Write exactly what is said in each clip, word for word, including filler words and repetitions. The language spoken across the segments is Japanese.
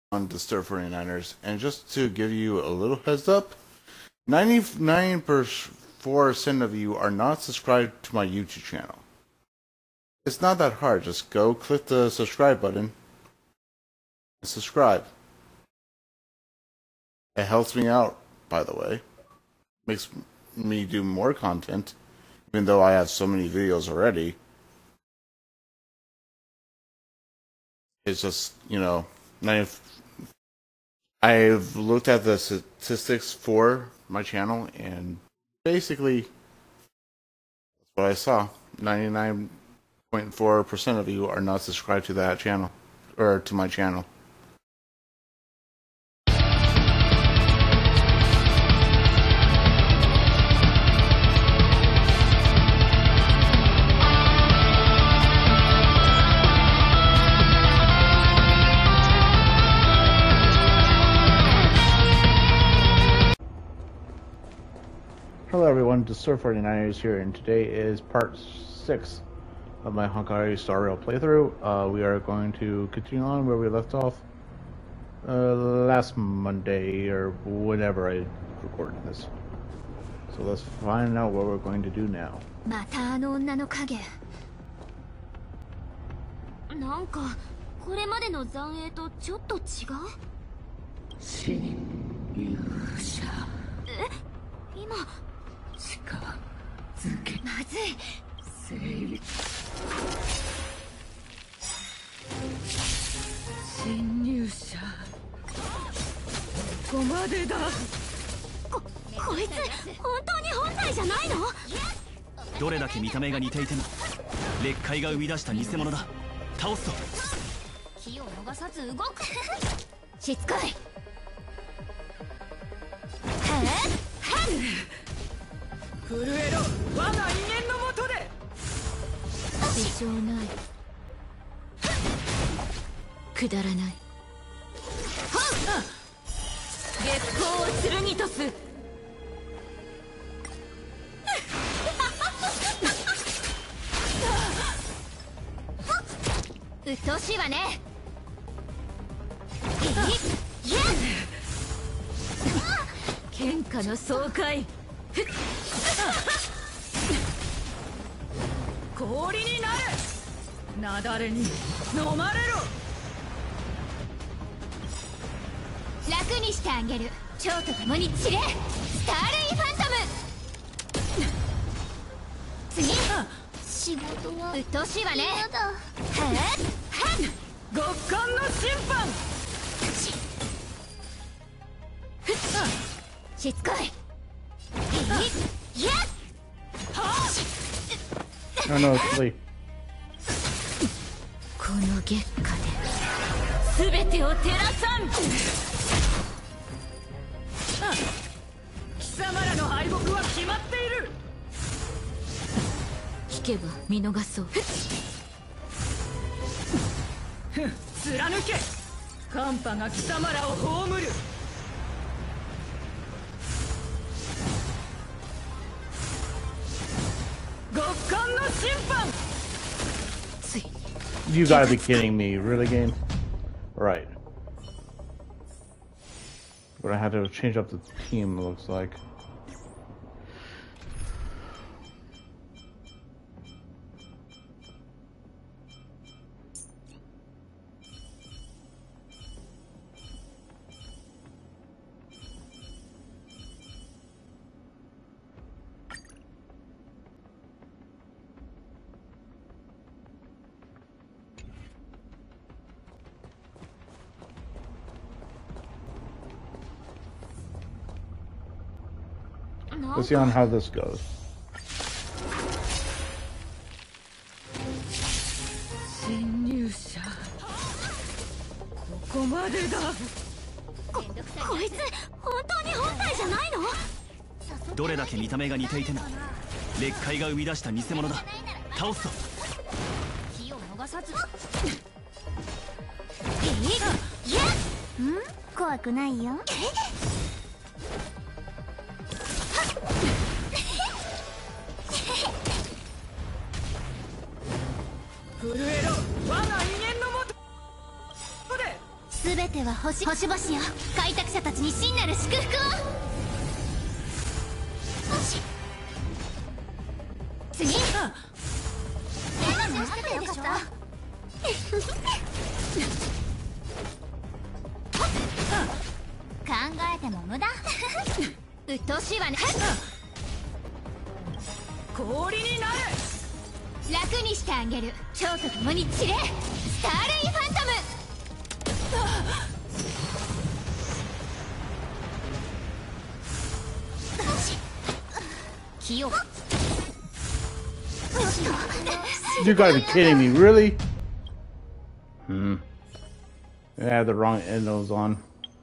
On Disturb forty-niners, and just to give you a little heads up, ninety-nine percent of you are not subscribed to my YouTube channel. It's not that hard. Just go click the subscribe button and subscribe. It helps me out, by the way. Makes me do more content, even though I have so many videos already. It's just, you know, I've looked at the statistics for my channel, and basically, that's what I saw. ninety-nine point four percent of you are not subscribed to that channel, or to my channel. Hello everyone, Disturb forty-niners here, and today is part six of my Honkai Star Rail playthrough. Uh, we are going to continue on where we left off uh, last Monday, or whenever I recorded this. So let's find out what we're going to do now. またあの女の影。なんかこれまでの残影とちょっと違う。 死に勇者。 え、今。 近づけまずい精力侵入者ここまでだこ、こいつ本当に本体じゃないの？ どれだけ見た目が似ていても劣界が生み出した偽物だ。倒すぞ。 気を逃さず動くしつこい。はっ震えろ我が威厳のもとで事情ないくだらない月光を剣とすうっとうしいわね喧嘩の爽快氷になる雪崩に飲まれろ楽にしてあげる蝶と共に散れスターレイファントム次仕事はうっとうしいわねはっはっ極寒の審判しつこい No, no, it's late. この月下で全てを照らさん貴様らの敗北は決まっている引けば見逃そう貫け寒波が貴様らを葬る極寒の審判 You gotta be kidding me, really, game? Right. But I had to change up the team, it looks like. Let's see on how this goes. 侵入者ここまでだこ、こいつ本当に本体じゃないの？ どれだけ見た目が似ていても劣界が生み出した偽物だ。倒すぞ。 気を逃さずえいやん怖くないよ震えろ我が威厳のもとで全ては星星々よ、開拓者たちに真なる祝福を。次、 あ何しててよかった。考えても無駄。うっとうしいわね。 氷になる。 楽にしてあげる。蝶と共に散れ、スターレイファントム。気を。 You gotta be kidding me, really? Hmm. I had the wrong end those on.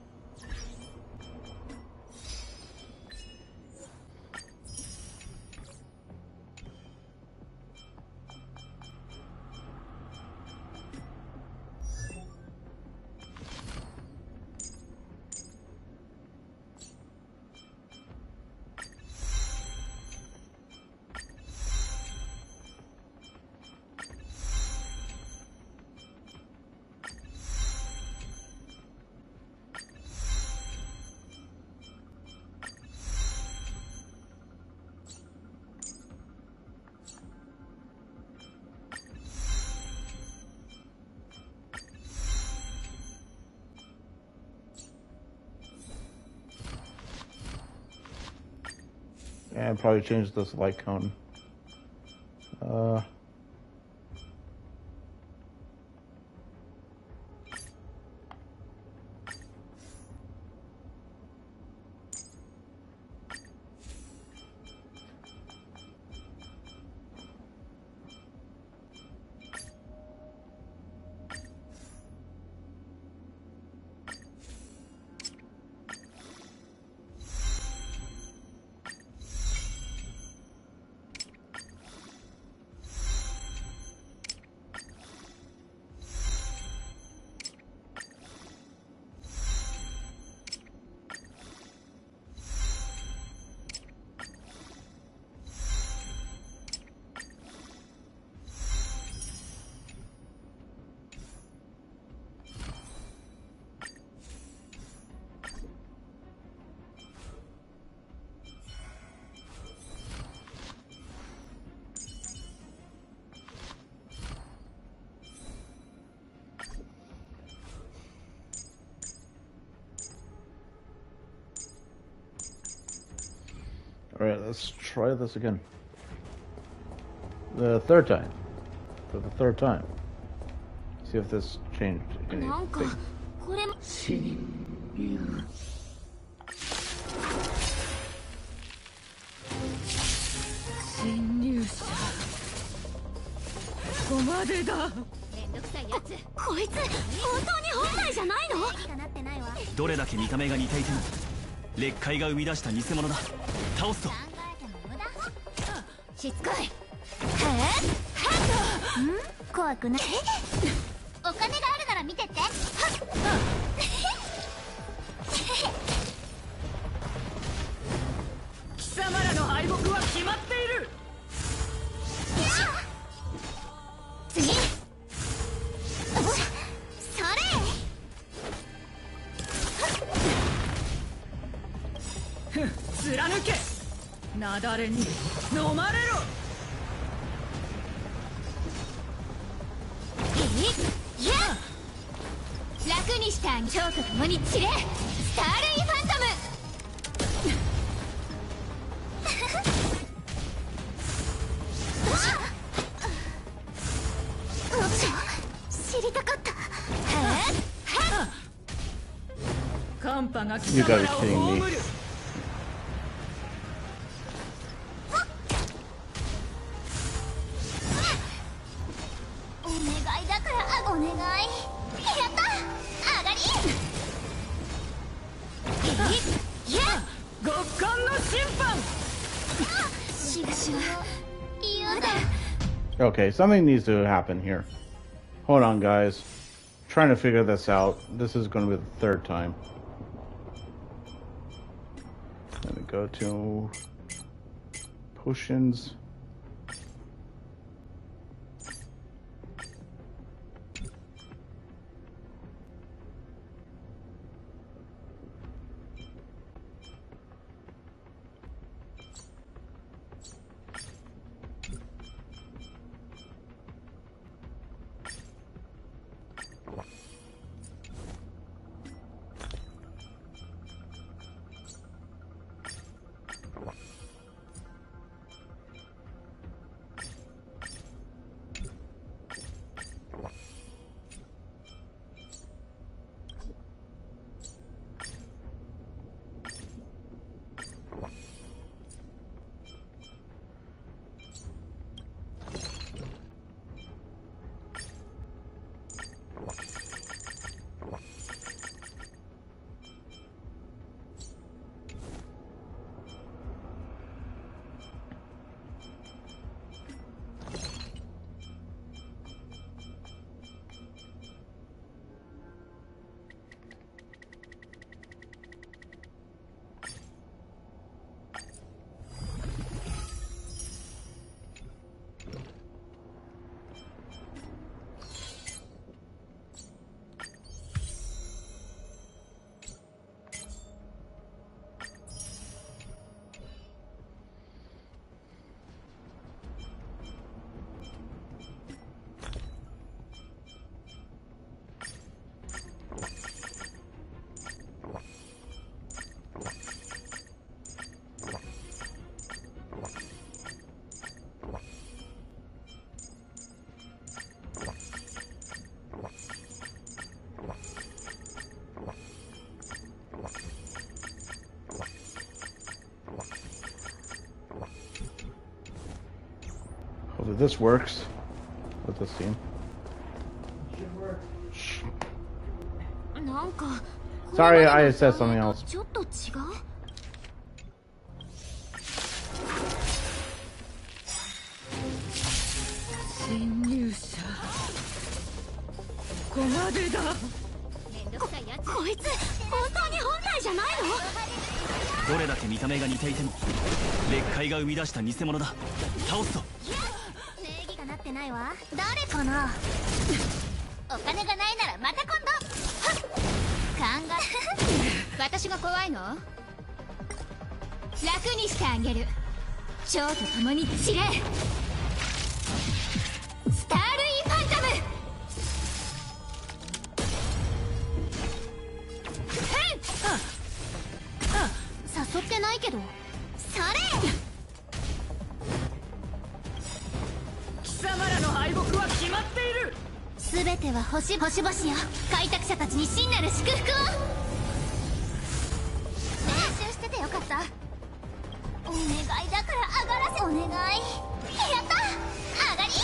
Yeah, I'd probably change this light cone. Uh... Alright, let's try this again. The third time. For the third time. See if this changed anything. こいつ本当に本体じゃないの？ どれだけ見た目が似ていても劣界が生み出した偽物だ。倒すと。 しつこい。へえ、ん？怖くない。お金があるなら見てって。 貴様らの敗北は決まっている。 次。 貫け。なだれに飲まれろ。 楽にしてあげ、蝶と共に散れ、スターレイファントム。知りたかった。 寒波が貴様らを葬る。 Okay, something needs to happen here. Hold on, guys. I'm trying to figure this out. This is going to be the third time. Let me go to potions. if this works with this team. Sorry, I said something else. 侵入者ここまでだ。 こいつ本当に本体じゃないの？ どれだけ見た目が似ていても劣界が生み出した偽物だ。倒すぞ。 礼儀がなってないわ。誰かな？お金がないならまた今度。考え私が怖いの？楽にしてあげる。蝶と共に散れ。スタールインファントム。誘ってないけど。それ。 貴様らの敗北は決まっている。 全ては星星々よ。開拓者たちに真なる祝福を。練習しててよかった。お願いだから上がらせ。お願い。やった上がり。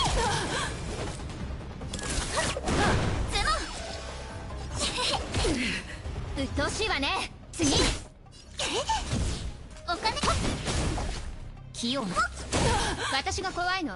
ズモうっとうしいわね。次。お金器用な。私が怖いの？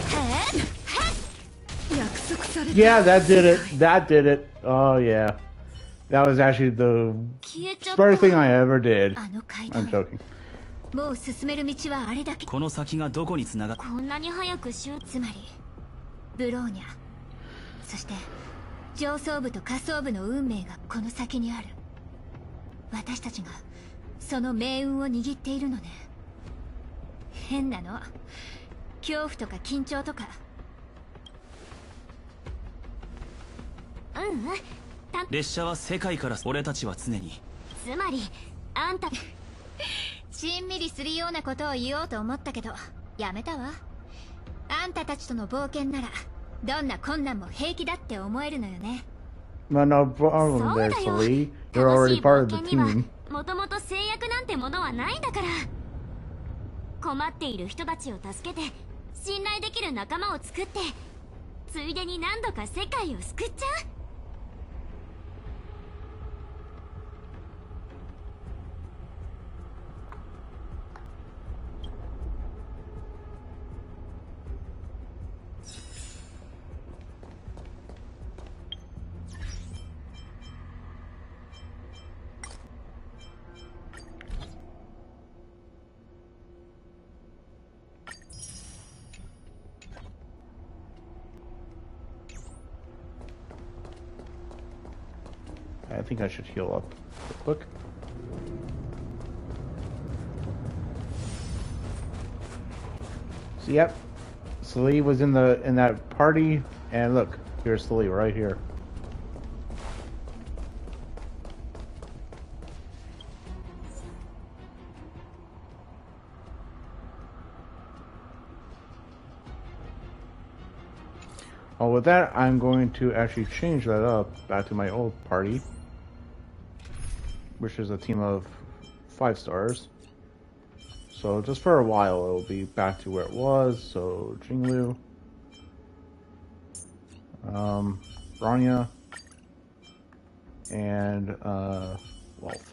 約束された。 Yeah, that did it. That did it. Oh yeah, that was actually the first thing I ever did. I'm joking. もう進める道はあれだけ。 この先がどこに繋がっ。 こんなに早くしゅう。つまりブローニャ、そして上層部と下層部の運命がこの先にある。私たちがその命運を握っているのね。変なの。恐怖とか緊張とか。うん、 列車は世界から。俺たちは常に。 つまりあんたしんみりするようなことを言おうと思ったけどやめたわ。あんたたちとの冒険ならどんな困難も平気だって思えるのよね。 Well, no problem there, Celie. You're already part of the team. もともと制約なんてものはないんだから。困っている人たちを助けて信頼できる仲間を作って、ついでに何度か世界を救っちゃう。 I think I should heal up real quick. So yep, Celie was in the in that party, and look, here's Celie right here. Well, with that, I'm going to actually change that up back to my old party, which is a team of five stars. So just for a while, it'll be back to where it was. So Jinglu, um, Rania, and uh, Wolf.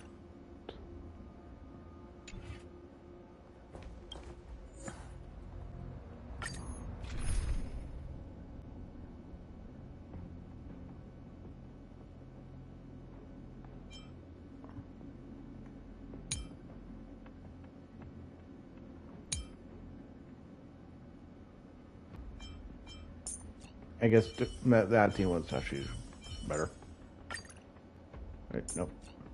I guess that, that team was actually better. Wait, nope.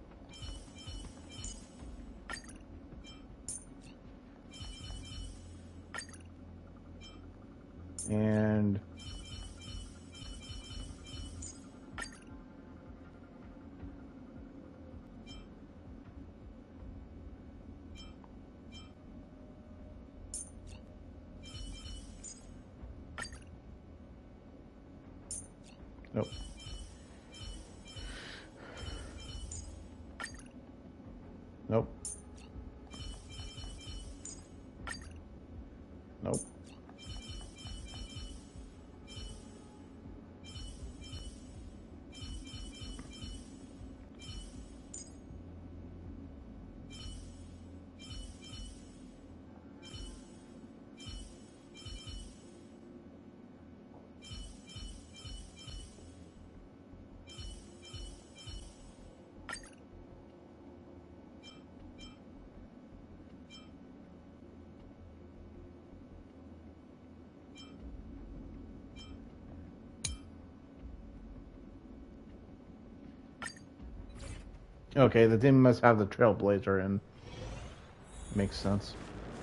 And nope. Nope. Nope. Okay, the team must have the Trailblazer and makes sense.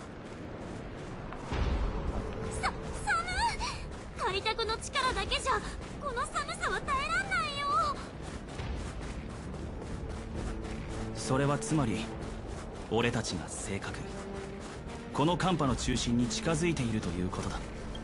さ、寒い。開拓の力だけじゃこの寒さは耐えらんないよ。 それはつまり俺たちが正確、この寒波の中心に近づいているということだ。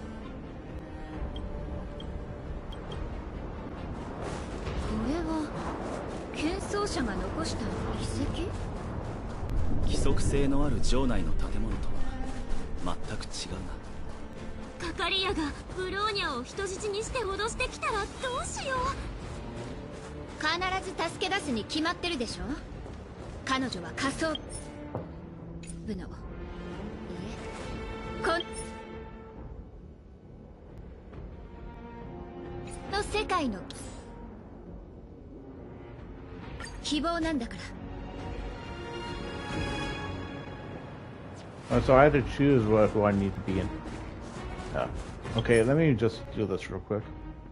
戦争者が残した遺跡？ 規則性のある城内の建物とは全く違うな。カカリアがブローニャを人質にして脅してきたらどうしよう。必ず助け出すに決まってるでしょ。彼女は仮想部の、いえ、こんの世界の希望なんだから。 Uh, so I had to choose what, who I need to be in. Uh, okay, let me just do this real quick.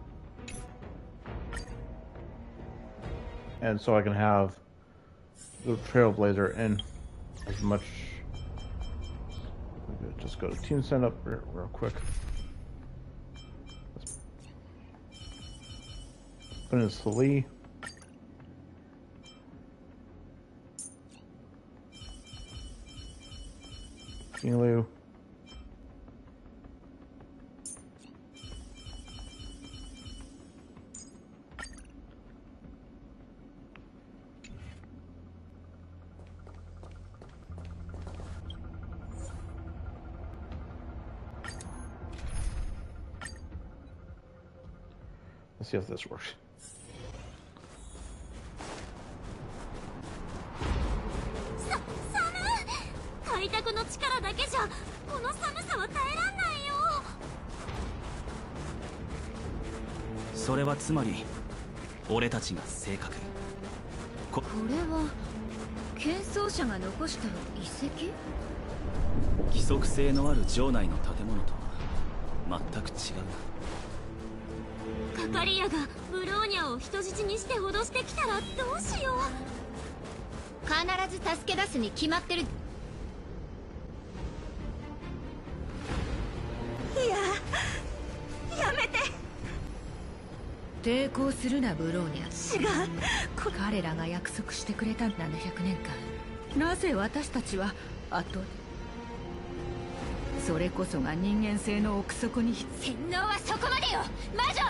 And so I can have the Trailblazer in as much. Just go to team setup real, real quick. Put in Slee. Elu. Let's see if this works. 開拓の力だけじゃこの寒さは耐えらんないよ。 それはつまり俺たちが正確。こ、 これは剣争者が残した遺跡？ 規則性のある城内の建物とは全く違う。 カカリアがブローニャを人質にして脅してきたらどうしよう。必ず助け出すに決まってる。いや、やめて。 抵抗するなブローニャ。 違う。 彼らが約束してくれたんだななひゃくねんかん。なぜ私たちは後に。それこそが人間性の奥底に。 洗脳はそこまでよ魔女。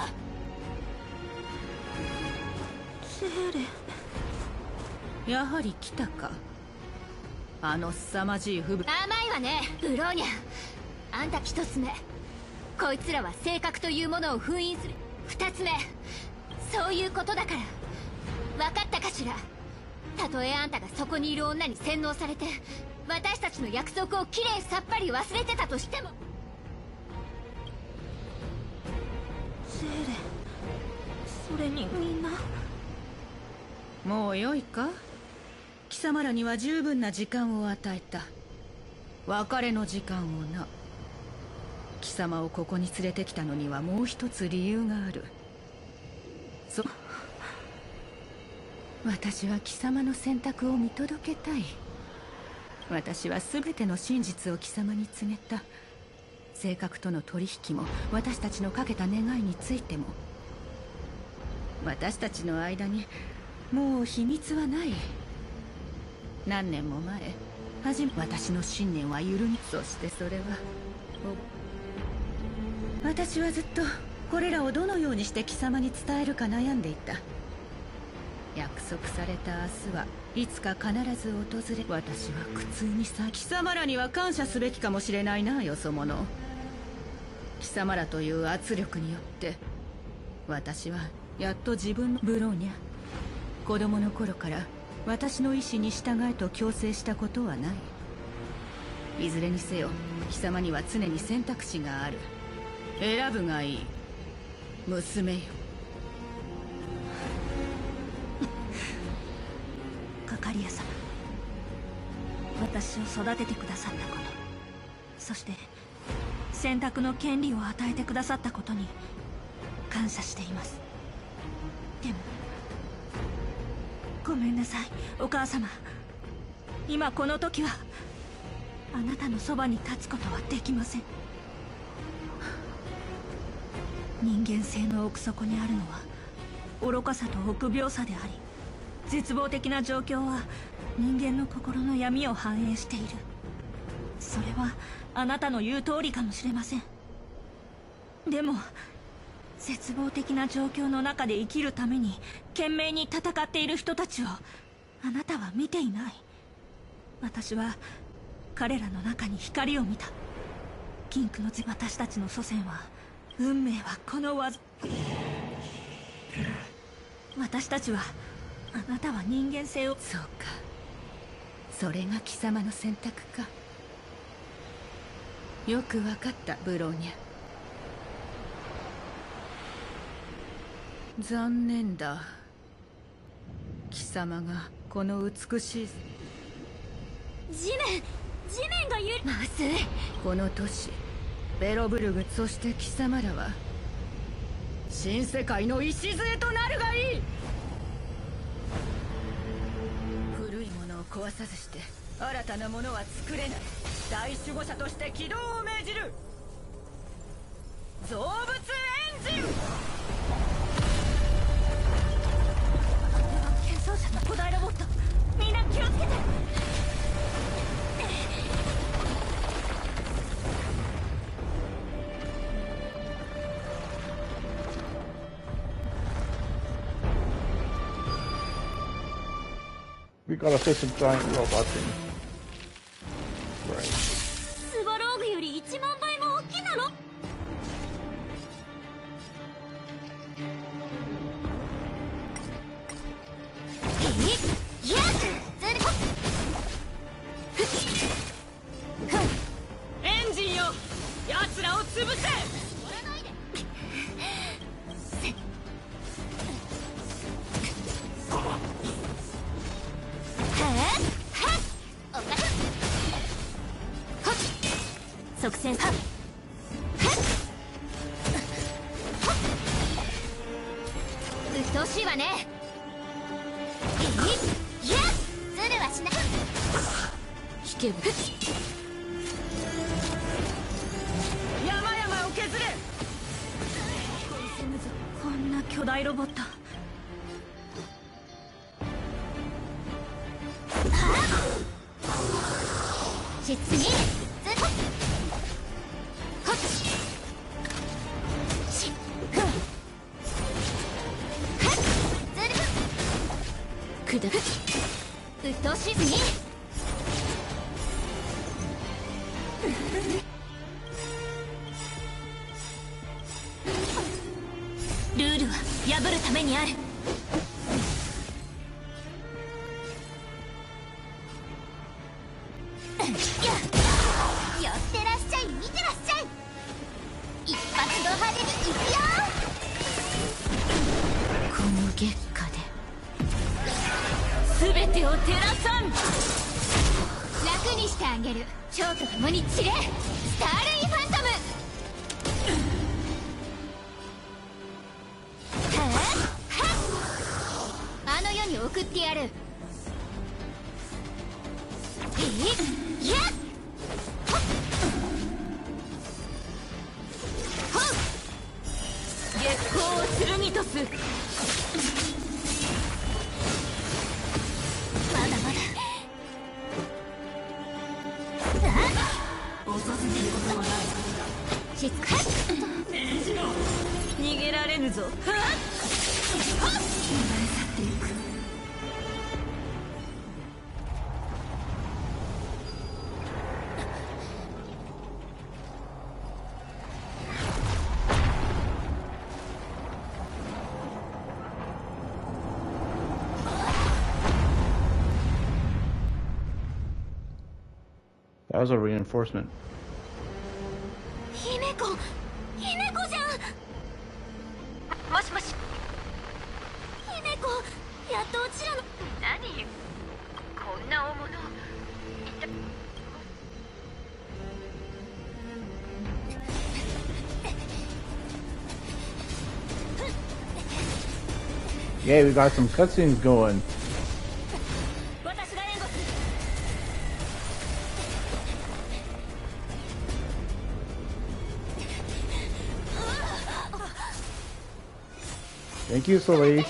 セーレ、 やはり来たか。あの凄まじい不武。 甘いわねブローニャ。あんた一つ目、こいつらは性格というものを封印する。二つ目、そういうことだから。分かったかしら。たとえあんたがそこにいる女に洗脳されて私たちの約束をきれいさっぱり忘れてたとしても。セーレ、それにみんな。 もうよいか。貴様らには十分な時間を与えた。別れの時間をな。貴様をここに連れてきたのにはもう一つ理由がある。そ私は貴様の選択を見届けたい。私は全ての真実を貴様に告げた。性格との取引も私たちのかけた願いについても。私たちの間にもう秘密はない。何年も前初め私の信念は揺るぎ、そしてそれは私はずっとこれらをどのようにして貴様に伝えるか悩んでいた。約束された明日はいつか必ず訪れ、私は苦痛にさ。貴様らには感謝すべきかもしれないな、よそ者。貴様らという圧力によって私はやっと自分のブローニャ。子供の頃から私の意志に従えと強制したことはない。いずれにせよ貴様には常に選択肢がある。選ぶがいい娘よ。 カカリア様、私を育ててくださったこと、そして選択の権利を与えてくださったことに感謝しています。でもごめんなさいお母様。今この時はあなたのそばに立つことはできません。人間性の奥底にあるのは愚かさと臆病さであり、絶望的な状況は人間の心の闇を反映している。それはあなたの言う通りかもしれません。でも絶望的な状況の中で生きるために懸命に戦っている人たちをあなたは見ていない。私は彼らの中に光を見た。禁区のぜ私たちの祖先は、運命はこの技。私たちは、あなたは人間性を。そうか、それが貴様の選択か。よくわかったブローニャ。残念だ、貴様がこの美しい。 地面地面がゆまずい。 この都市ベロブルグ、そして貴様らは新世界の礎となるがいい。古いものを壊さずして新たなものは作れない。大守護者として起動を命じる。造物エンジン。建造者の古代ロボット、みんな気をつけて。 We gotta face a giant robot thing. Right. スバローグよりいちまんばいも大きなの。 エンジンよ、奴らを潰せ。 即戦はっうっとうしいわね。いやずるはしな。引けぶ山々を削れ。こんな巨大ロボット。 実にくだうっとうしずに。ルールは破るためにある。寄ってらっしゃい、見てらっしゃい。一発ド派手にいくよ。この月下で全てを照らさん。楽にしてあげる。蝶と共に散れ、スターレイファントム。はあ、あの世に送ってやる。えいやっ月光を剣とす。 まだまだ。 遅すぎることはない。 しつこ逃げられぬぞ。はっはっ去っていく。 That was a reinforcement. 姫子、姫子じゃん。 もしもし。 姫子、やっとうちらの。 何こんな大物。 Yeah, we got some cutscenes going. Thank you, Sully.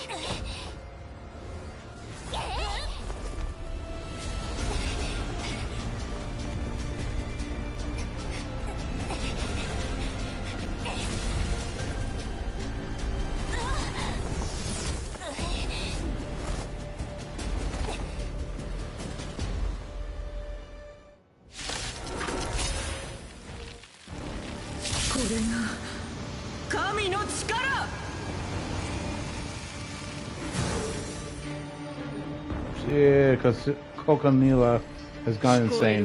Yeah, because Coconilla has gone insane.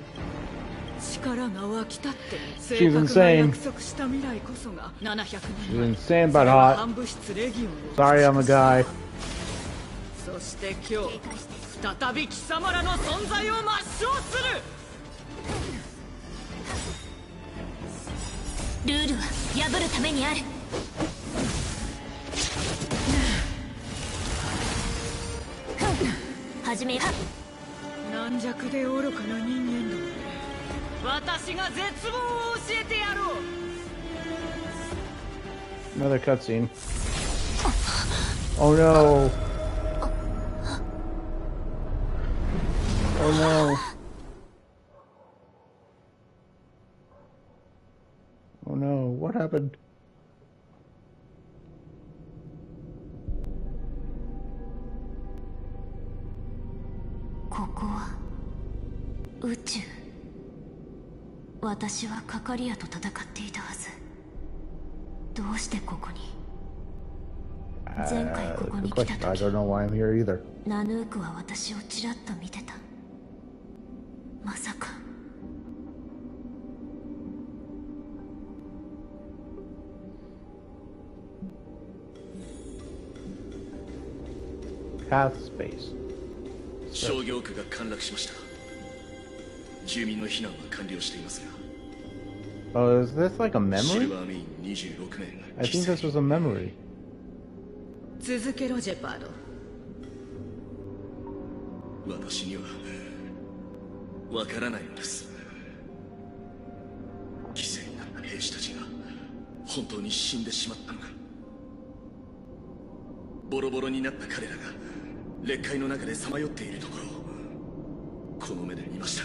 She's insane. She's insane but hot. Sorry, I'm a guy. そして今日再び貴様らの存在を抹消する。 ルールは破るためにある。始めよ。 軟弱で愚かな人間ども。私が絶望を教えてやろう。 Another cutscene. Oh no. Oh no. Oh no, what happened? This is 宇宙。私はカカリアと戦っていたはず。どうしてここに？前回ここに来た時、 I don't know why I'm here either. ナヌークは私をちらっと見てた。まさか。 Path space. 商業区が陥落しました。住民の避難は完了していますが。 Oh, is this like a memory? シルバーメインにじゅうろくめいが I think this was a memory. 続けろジェパード。 私にはわからないのです。犠牲になった兵士たちが本当に死んでしまったのか。ボロボロになった彼らが劣界の中でさまよっているところをこの目で見ました。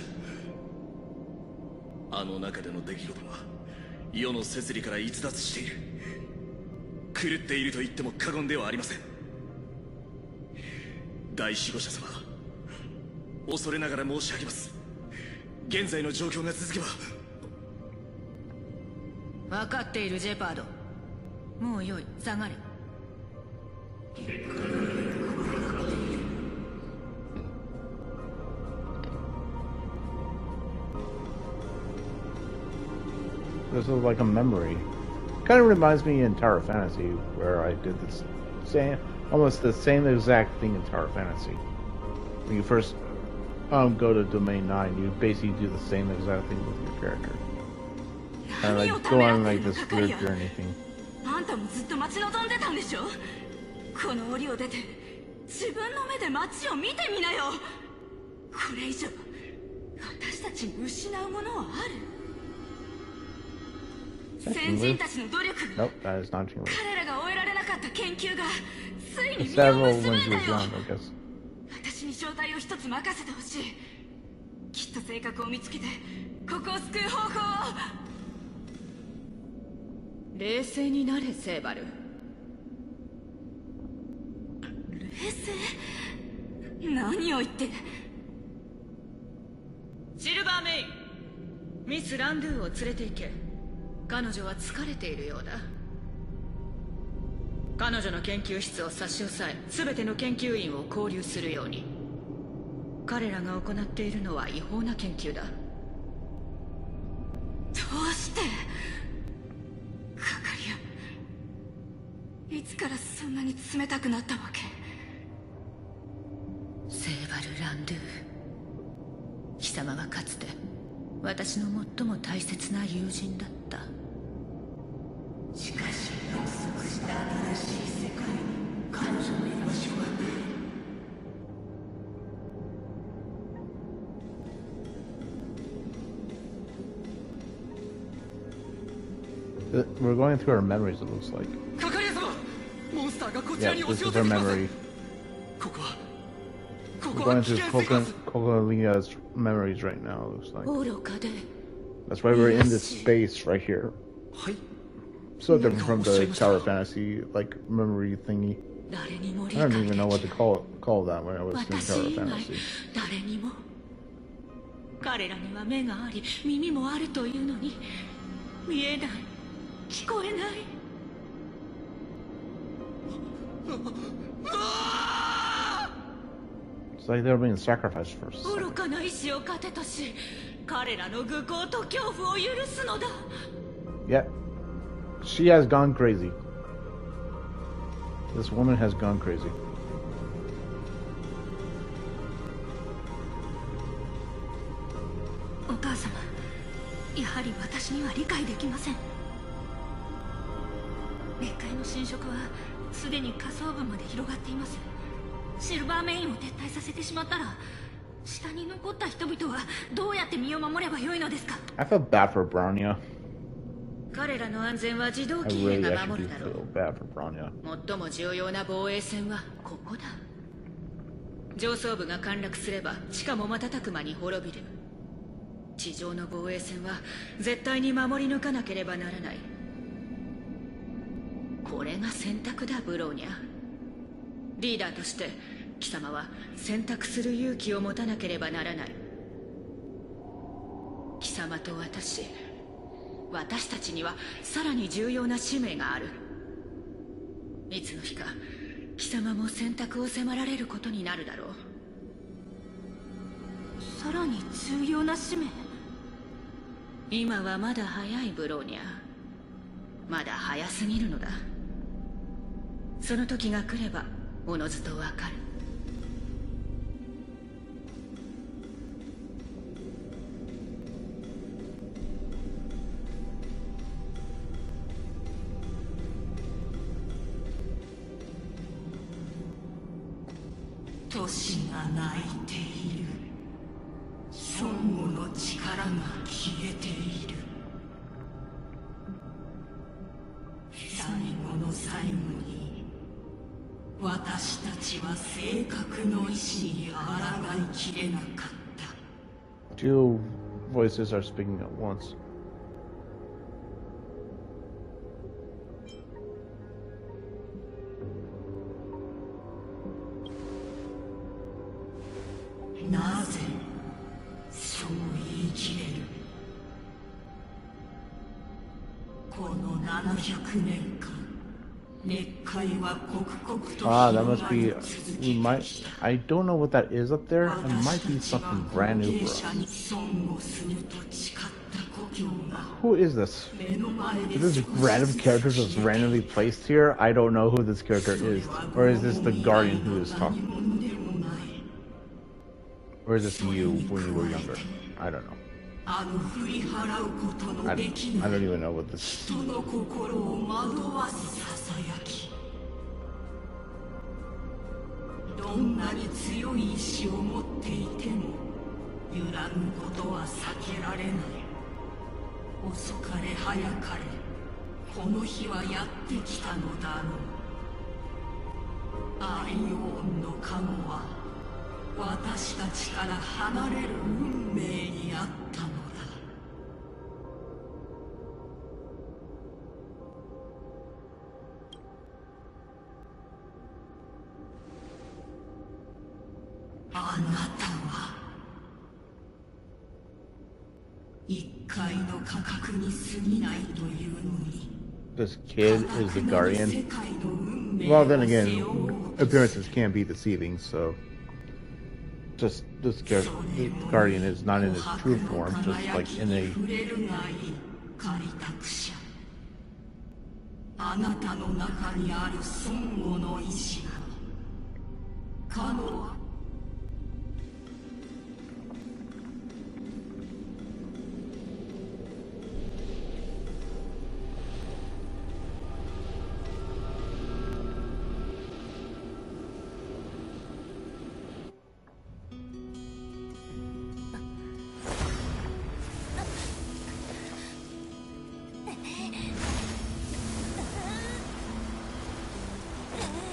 あの中での出来事は世の摂理から逸脱している。狂っていると言っても過言ではありません。大守護者様、恐れながら申し上げます。現在の状況が続けば。 分かっているジェパード。もうよい、下がれ。 This is like a memory. Kind of reminds me in Tower Fantasy, where I did this same, almost the same exact thing in Tower Fantasy. When you first um, go to Domain nine, you basically do the same exact thing with your character. Kind of like go on like this weird journey thing. あんたもずっと待ち望んでたんでしょ。この檻を出て自分の目で街を見てみなよ。これ以上私たちに失うものはある？先人たちの努力が、 Nope, that is not English. 彼らが終えられなかった研究がついに実を Several 結ぶ when ん she だ was よ。 young, I guess. 私に正体を一つ任せてほしい。きっと性格を見つけてここを救う方法を。 冷静になれセーバル。 冷静？何を言って。 シルバーメイン、ミス・ランドゥを連れて行け。彼女は疲れているようだ。彼女の研究室を差し押さえ、全ての研究員を交留するように。彼らが行っているのは違法な研究だ。 どうしてカカリア、いつからそんなに冷たくなったわけ？ セーバル・ランドゥ、貴様はかつて私の最も大切な友人だった。しかし約束した新しい世界に彼女の居場所はない。 We're going through our memories, it looks like. カカリア様、モンスタ Yeah, this is her memory. We're going through Cocolina's memories right now, it looks like. That's why we're in this space right here. So different from the Tower Fantasy, like, memory thingy. I don't even know what to call it, call that when I was in Tower Fantasy. 彼らには目があり耳もあるというのに見えない聞こえない It's like they're being sacrificed for us. 愚かな意志を糧とし彼らの愚行と恐怖を許すのだ Yeah, she has gone crazy. This woman has gone crazy. お母様、やはり私には理解できません。滅海の侵食はすでに下層部まで広がっています。シルバーメインを撤退させてしまったら、下に残った人々はどうやって身を守ればよいのですか。 I feel bad for Bronya. 彼らの安全は自動 I 機兵 really が actually 守 do るだろ feel う。 bad for Bronya. 最も重要な防衛線はここだ。上層部が陥落すれば地下も瞬く間に滅びる。地上の防衛線は絶対に守り抜かなければならない。これが選択だ、ブローニャ。リーダーとして貴様は選択する勇気を持たなければならない。貴様と私、私たちにはさらに重要な使命がある。いつの日か貴様も選択を迫られることになるだろう。さらに重要な使命？今はまだ早い、ブローニャ。まだ早すぎるのだ。その時が来ればおのずとわかる。都市が泣いている。孫悟の力が消えている。最後の最後に私たちは正確の意志に抗いきれなかった。 Two voices are speaking at once. なぜそう言い切れる。このななひゃくねんかん熱海は刻々と Ah, that must be. We might. I don't know what that is up there. It might be something brand new for us. Who is this? Is this random character just randomly placed here? I don't know who this character is. Or is this the Guardian who is talking? Or is this you when you were younger? I don't know. I, I don't even know what this is. どんなに強い意志を持っていても揺らぐことは避けられない。遅かれ早かれこの日はやってきたのだろう。アイオンの加護は私たちから離れる運命にあったのだ。あなたは一回の価格に過ぎないというのに。 This kid is the Guardian. Well, then again, appearances can be deceiving, so. Just this character, the Guardian is not in his true form, just like in a. あなたの中にある孫悟の意志が可能。 う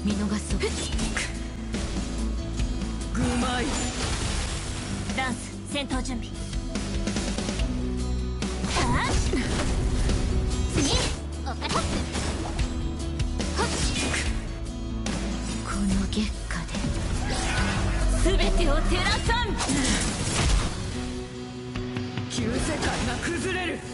見逃そう。グマイ。 ダンス戦闘準備。はあ、次おかたこの月下で全てを照らさん。 旧世界が崩れる。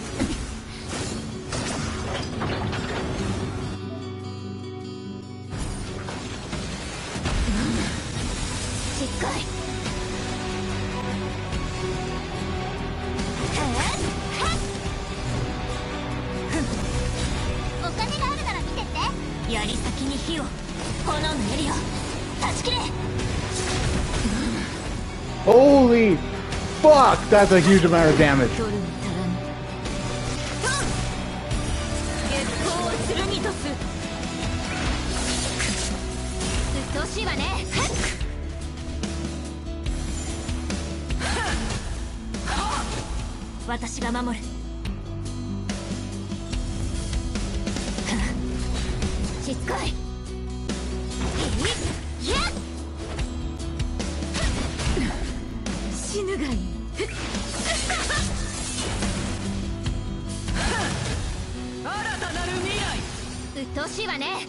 しっかり。お金があるなら見てって。槍先に火を、炎の槍を断ち切れ。 Holy fuck! That's a huge amount of damage. 取るに足らぬ。月光を剣とす。うっとうしいわね。私が守る。しつこい。死ぬがいい。 新たなる未来。 うっとうしいわね。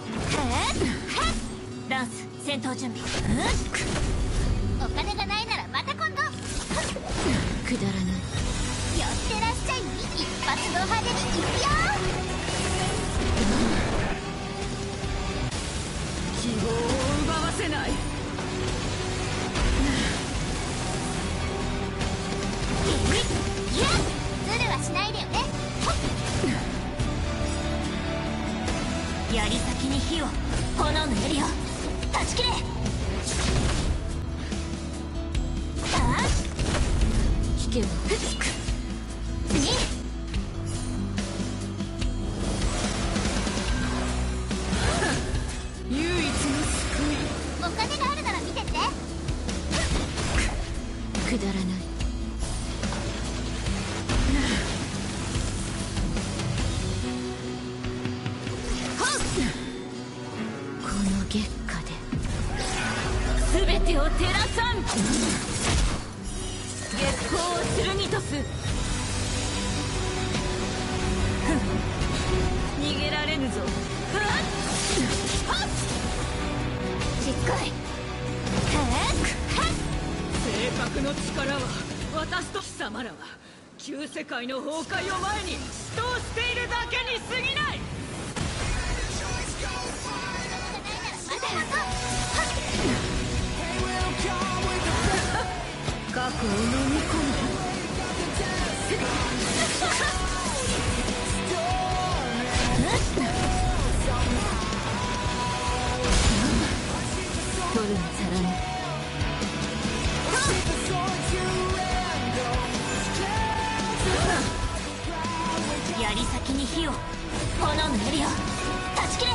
ダンス戦闘準備。お金がないならまた今度。 くだらない。 寄ってらっしゃい。一発の派手にいくよ。 希望を奪わせない。 ズルはしないでよね。槍先に火を、炎の槍を断ち切れ。 聞けば次。 唯一の救い。 お金があるなら見てって。 くだらない。この月下で全てを照らさん。月光を剣とす。逃げられぬぞ。しつこい。 性格の力は私と貴様らは旧世界の崩壊を前に死闘しているだけに過ぎない。過去を飲み込む。取るに足らぬ。 槍先に火を、炎の槍を断ち切れ。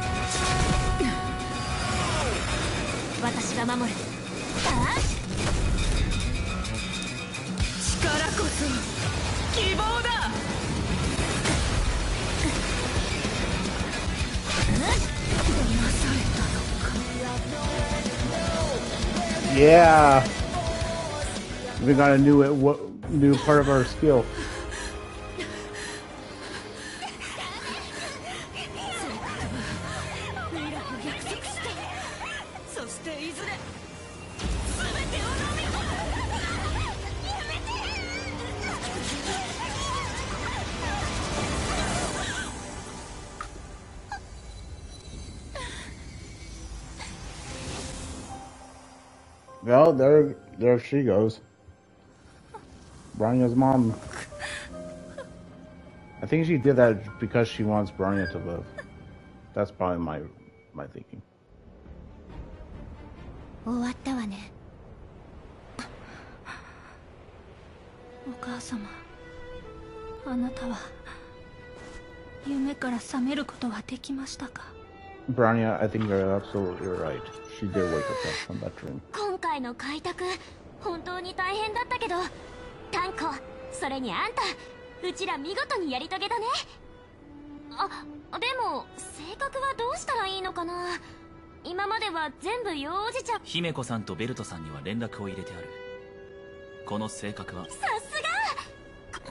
私が守る。 力こそ希望だ。騙されたのか。 Yeah, we got a new what new part of our skill. そしていずれ全てを飲み込む。やめて。 Well, there, there she goes. Bronya's mom. I think she did that because she wants Bronya to live. That's probably my, my thinking. 終わったわね。お母様、あなたは夢から覚めることはできましたか？ Bronya, I think you're absolutely right. She did wake up from that dream. 今回の開拓、本当に大変だったけど、タンコ、それにあんた、うちら見事にやり遂げたね。あ、 も性格はどうしたらいいのかな。今までは全部幼児ちゃん。 姫子さんとベルトさんには連絡を入れてある。この性格はさすが。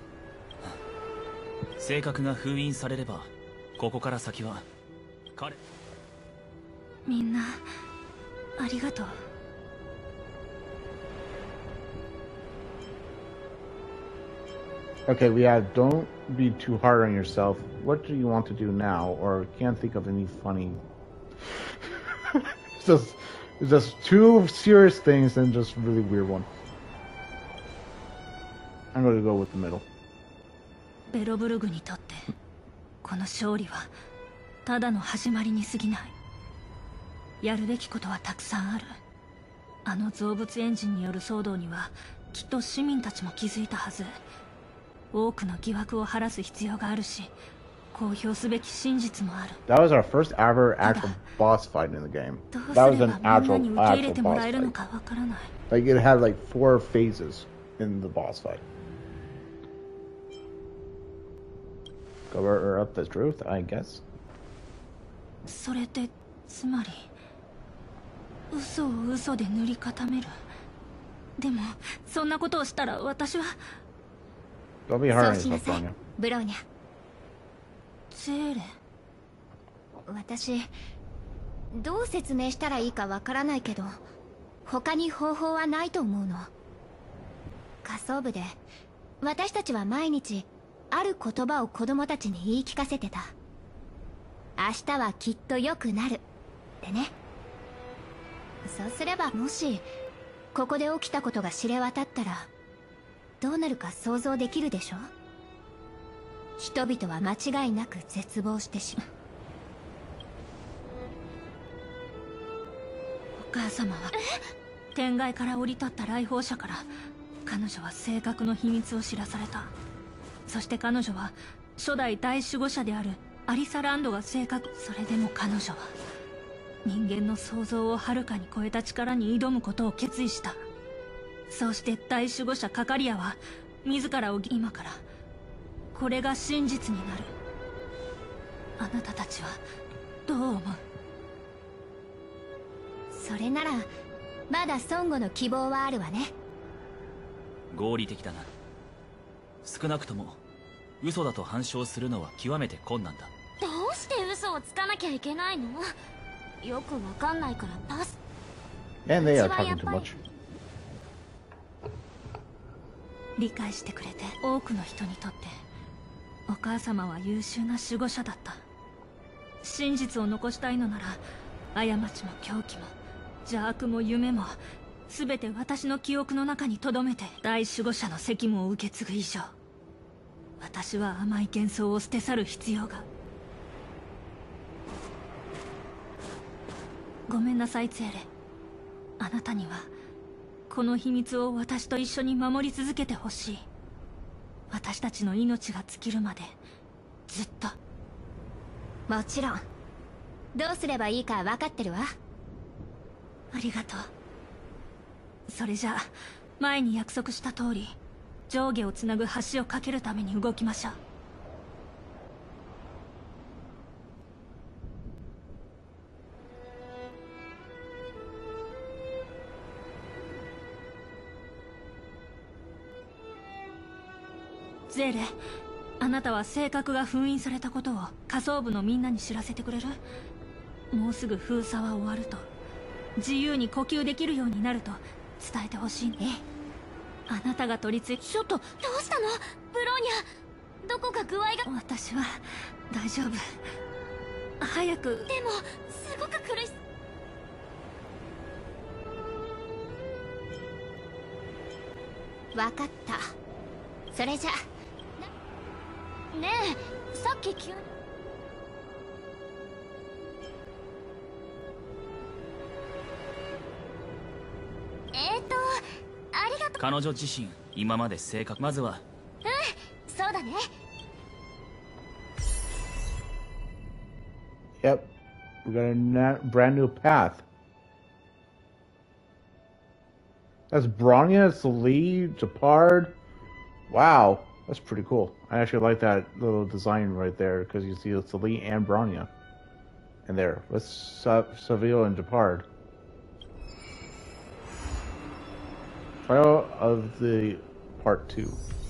性格が封印されればここから先は彼。 みんなありがとう。 Okay, yeah, don't be too hard on yourself. What do you want to do now? Or can't think of any funny... it's just, it's just two serious things and just really weird one. I'm going to go with the middle. ベロブルグにとってこの勝利はただの始まりに過ぎない。やるべきことはたくさんある。あの造物エンジンによる騒動にはきっと市民たちも気づいたはず。多くの疑惑を晴らす必要があるし、公表すべき真実もある。 That was our first ever actual boss fight in the game. どうす That れ was ば an みんな actual, に受け入れ actual ても boss らえるの fight. かわからない。 Like it had like four phases in the boss fight. Cover up the truth, I guess. それってつまり嘘を嘘で塗り固める。でもそんなことをしたら私は。 Don't be hard on そうしな yourself, さい Sonya. ブローニャ。 ゼーレ、 私どう説明したらいいかわからないけど、他に方法はないと思うの。下層部で私たちは毎日ある言葉を子供たちに言い聞かせてた。明日はきっと良くなるってね。そうすればもしここで起きたことが知れ渡ったらどうなるか想像できるでしょ。人々は間違いなく絶望してしまう。 お母様は天外から降り立った来訪者から彼女は性格の秘密を知らされた。そして彼女は初代大守護者であるアリサランドが性格。それでも彼女は人間の想像をはるかに超えた力に挑むことを決意した。そうして大守護者カカリアは自らを今からこれが真実になる。あなたたちはどう思う？ それならまだ孫悟の希望はあるわね。 合理的だな。少なくとも嘘だと反証するのは極めて困難だ。 どうして嘘をつかなきゃいけないの？よくわかんないからパス。 And they are talking too much. 理解してくれて多くの人にとってお母様は優秀な守護者だった。真実を残したいのなら過ちも狂気も邪悪も夢も全て私の記憶の中に留めて大守護者の責務を受け継ぐ以上、私は甘い幻想を捨て去る必要が。ごめんなさいツェーレ。あなたにはこの秘密を私と一緒に守り続けてほしい。私たちの命が尽きるまでずっと。 もちろん。どうすればいいか分かってるわ。 ありがとう。それじゃあ前に約束した通り上下をつなぐ橋を架けるために動きましょう。ゼーレ、あなたは性格が封印されたことを下層部のみんなに知らせてくれる？もうすぐ封鎖は終わると、自由に呼吸できるようになると伝えてほしいね。あなたが取り付い。 ちょっとどうしたのブローニャ。どこか具合が。 私は大丈夫。早く。 でもすごく苦し。分かった。それじゃねえ、さっき急に。えーとありがとう。 彼女自身今まで性格、まずは。 うん、そうだね。 Yep, we got a na- brand new path. That's Bronya, Celie, Japard. Wow. That's pretty cool. I actually like that little design right there because you see it's Lee and Bronya in there with Sa- Saville and Gepard. Trial of the Part two.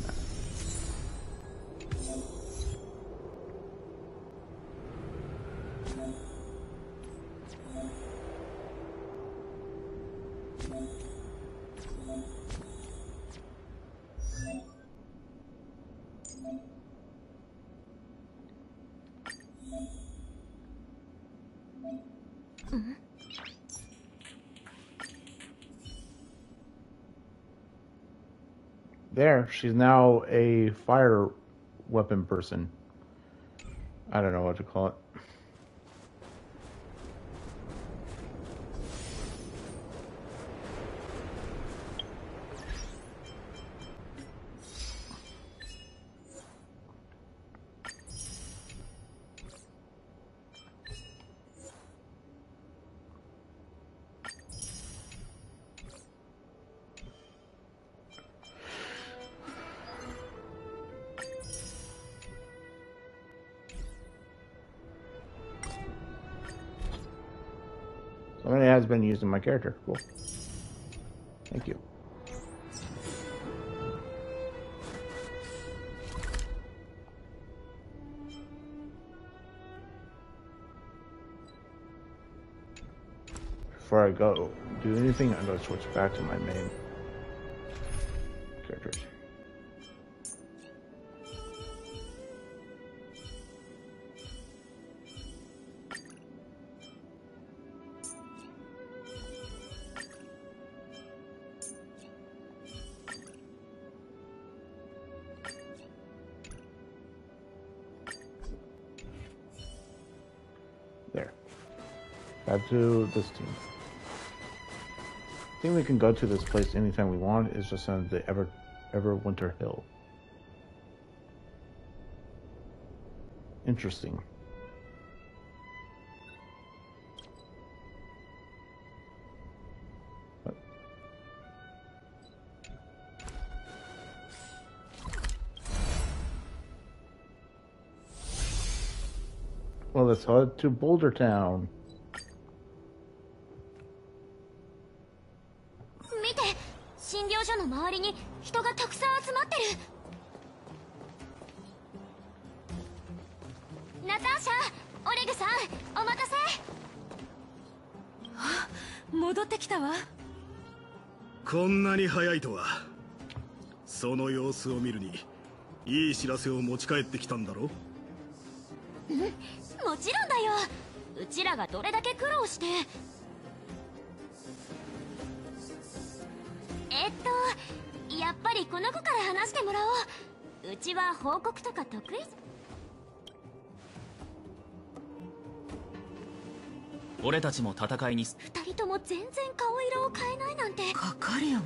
There, she's now a fire weapon person. I don't know what to call it. Somebody has been using my character. Cool. Thank you. Before I go do anything, I'm going to switch back to my main characters. There. Back to this team. I think we can go to this place anytime we want. It's just on the Ever Everwinter Hill. Interesting. What? Well, let's head to Boulder Town. 見て、診療所の周りに人がたくさん集まってる。ナターシャ、オレグさん、お待たせ。 あ、戻ってきたわ。 こんなに早いとは。その様子を見るにいい知らせを持ち帰ってきたんだろ。 うん、もちろんだよ。うちらがどれだけ苦労して。えっとやっぱりこの子から話してもらおう。うちは報告とか得意。 俺たちも戦いに。 二人とも全然顔色を変えないなんて。 カカリアが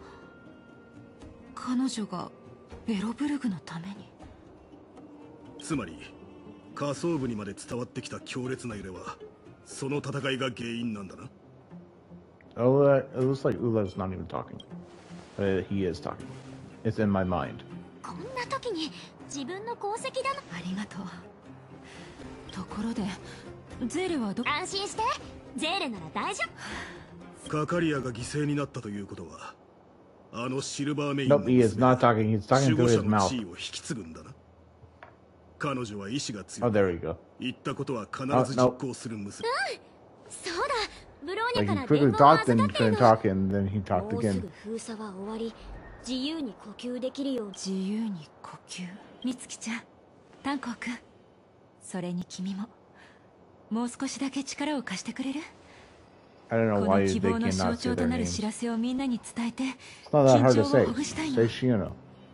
彼女がベロブルグのために。 つまり下層部にまで伝わってきた強烈な揺れはその戦いが原因なんだな。 Oh, uh, it looks like Ula's not even talking. Uh, he is talking. It's in my mind. こんな時に自分の功績だな。 ありがとう。ところでゼーレはど。 安心して、ゼーレなら大丈夫。 カカリアが犠牲になったということはあのシルバーメイン Nope, he is not talking. He's talking 守護 through 者 his の mouth. 地位を引き継ぐんだな。彼女は意志が強 Oh, い。 there we go. 言ったことは必ず Oh, 実行する娘。 そうだ、ブローニ Like ャ he から quickly 伝言を talked 預 and かってい couldn't る。 talk, and then he talked もうす again. ぐ封鎖は終わり、自由に呼吸できるように。 自由に呼吸。みつきちゃん、タンコウくん、それに君ももう少しだけ力を貸してくれる？ I don't こ know の why 希 they 望の cannot 象 say 徴 their となる names. 知らせをみんなに伝えて It's not that 緊 hard 張 to を say. ほぐしたい Say の。 Shiona.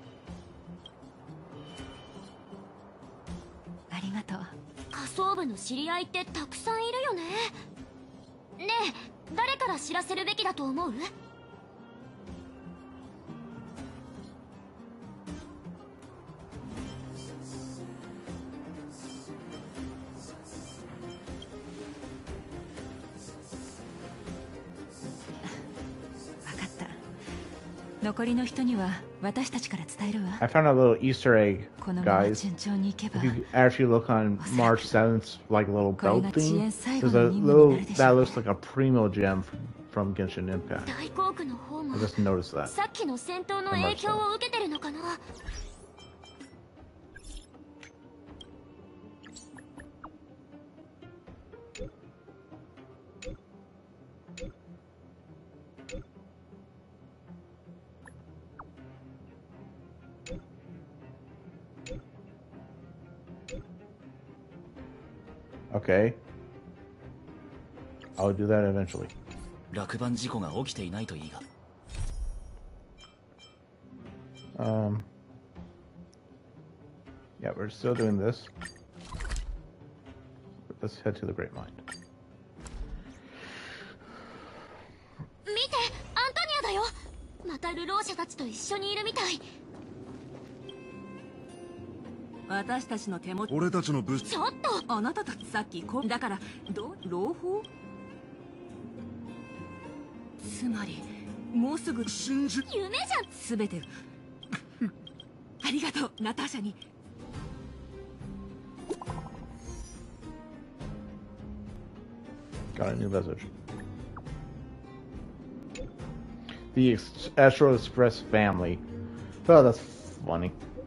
ありがとう。 下層部の知り合いってたくさんいるよね。ねえ、誰から知らせるべきだと思う？ 分かった。 残りの人には私たちから伝えるわ。 I found a little Easter egg, このまま guys. 順調にいけば If you actually look on March seventh, like a little これ belt が thing, 遅延最後 there's の a 任務に little なるでし that ょう looks like a primo gem from, from Genshin Impact. 大航空の方も I just noticed that. さっきの戦闘の影響を受けてるのかな。 Okay. I'll do that eventually. 落盤事故が起きていないといいが。 Um. Yeah, we're still doing this. Let's head to the Great Mind. 見て、アントニアだよ。また流浪者たちと一緒にいるみたい。 私たちの手元。 俺たちの物ちょっと。 あなたたちさっきこだからど朗報。つまりもうすぐ信じ夢じゃん。 すべてありがとうナターシャに。 Got a new message. The Ex- Astral Express family. Oh, that's funny.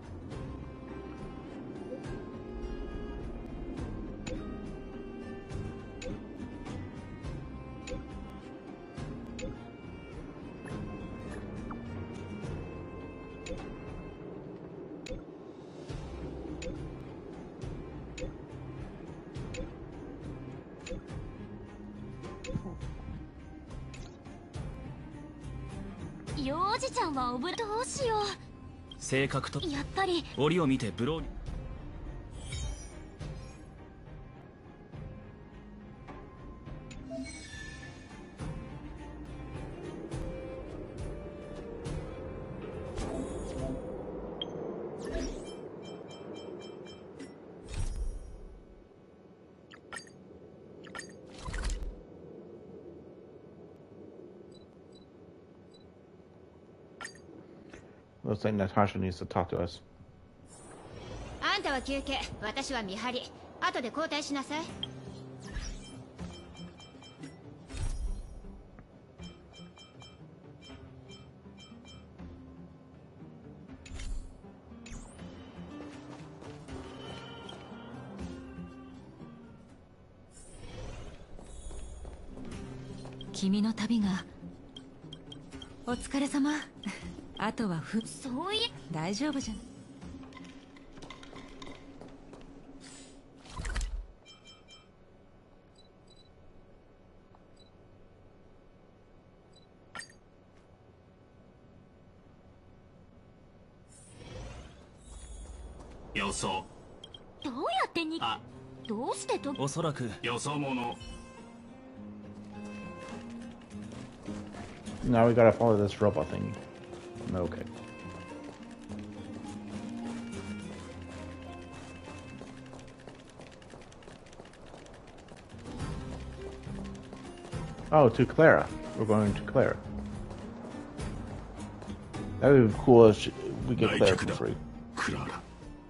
Yo おじちゃんはおぶどうしよ性格とう。やっぱり折を見てブローに。 Looks like Natasha needs to talk to us. あんたは休憩、私は見張り。後で交代しなさい。 君の旅がお疲れ様。あとはふそうい大丈夫じゃん。 予想。 どうやってにあ、 どうしてとおそらく予想もの。 Now we gotta follow this robot thing. Okay. Oh, to Clara. We're going to Clara. That would be cool if we get Clara for free. クララ。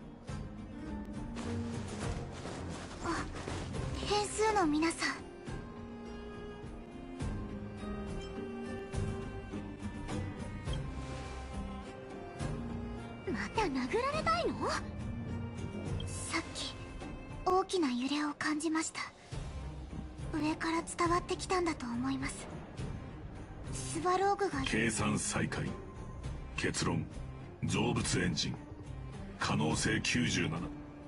変数の皆さん。また殴られたいの？さっき大きな揺れを感じました。上から伝わってきたんだと思います。スワローグが計算再開。結論造物エンジン可能性きゅうじゅうなな。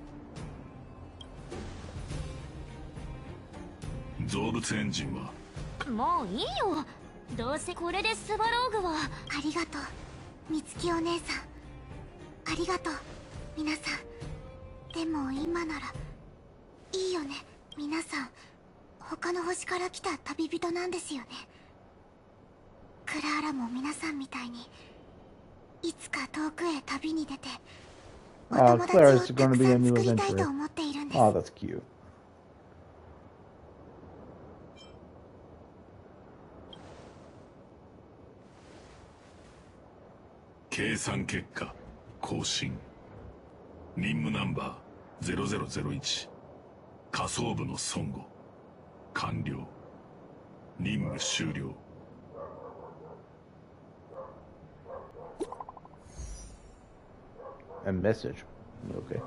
造物エンジンはもういいよ。どうせこれでスワローグは。ありがとう美月お姉さん。ありがとう皆さん。でも今ならいいよね。皆さん他の星から来た旅人なんですよね。クラーラも皆さんみたいにいつか遠くへ旅に出てお Oh, 友達 Clara's をた gonna く be さ a ん new 作りたい adventurer. と思っているんです。 Oh, that's cute. 計算結果更新。任務ナンバーゼロゼロゼロいち。下層部の孫悟完了。任務終了。 A message. Okay.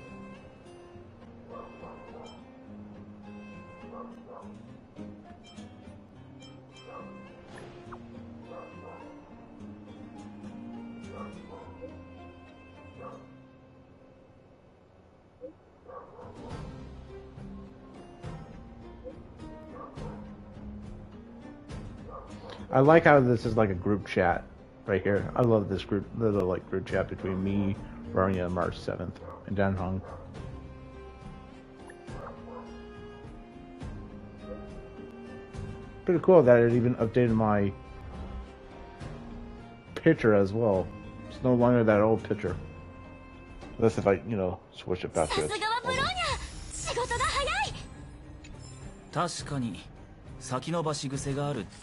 I like how this is like a group chat right here. I love this group, little like group chat between me, Ronya, March seventh, and Dan Hong. Pretty cool that it even updated my picture as well. It's no longer that old picture. Unless if I, you know, switch it back to it. 確かに先延ばし癖がある。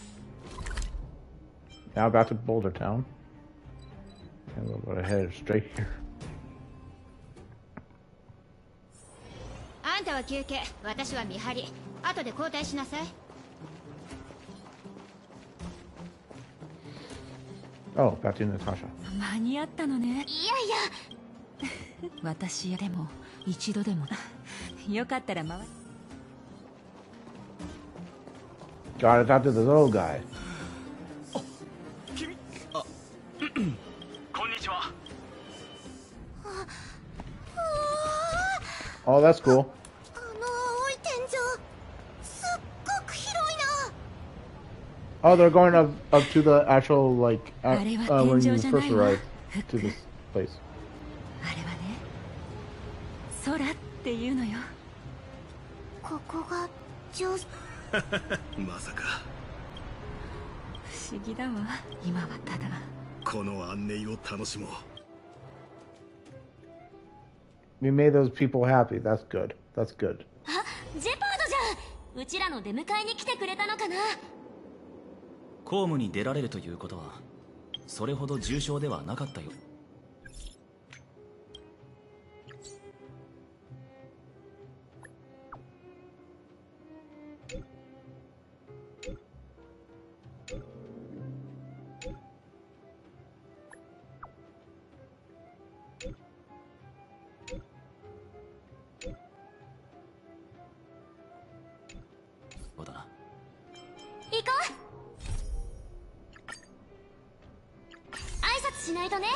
Now back to Boulder Town. And we'll go ahead straight here. あんたは休憩、私は見張り。後で交代しなさい。 Oh, back to Natasha. 間に合ったのね。 いやいや。 私でも一度でもよかったら回。 Gotta talk to the little guy. Oh, that's cool. Oh, they're going up up to the actual like uh, uh, when you first arrive to this place. あれはね、空っていうのよ。 ここが上。 まさか。 不思議だわ。今はただ。 この案内を楽しもう。 We made those people happy. That's good. That's good. あ、ジェパードじゃん。うちらの出迎えに来てくれたのかな。 公務に出られるということはそれほど重傷ではなかったよ。そうだな。 行こう。 挨拶しないとね。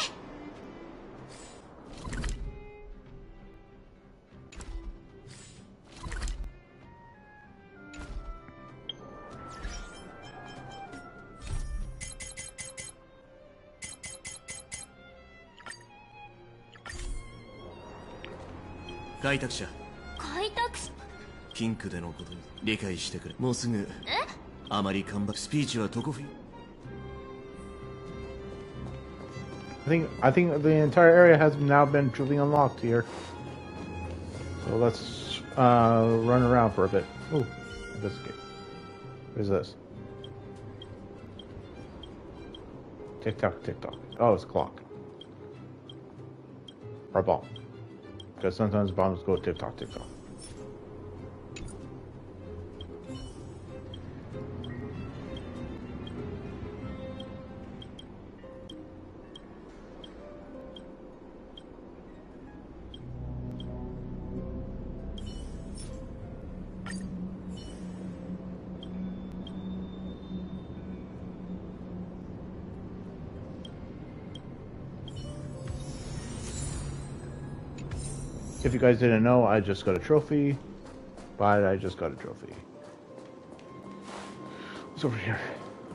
開拓者。 開拓者。 ピンクでのことに理解してくれ。もうすぐ。え？あまり看板スピーチはトコフィ。 I think I think the entire area has now been truly unlocked here. So let's uh, run around for a bit. Ooh, investigate. What is this? Tick tock, tick tock. Oh, it's a clock. Or a bomb. Because sometimes bombs go tick tock, tick tock. If you guys didn't know, I just got a trophy. But I just got a trophy. What's over here?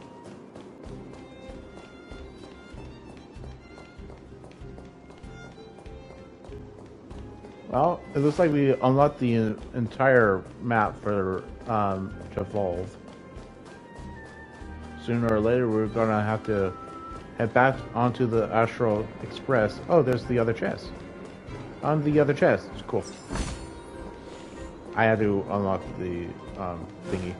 Well, it looks like we unlocked the entire map for um, to evolve. Sooner or later, we're gonna have to head back onto the Astral Express. Oh, there's the other chest. On the other chest. Cool. I had to unlock the um, thingy.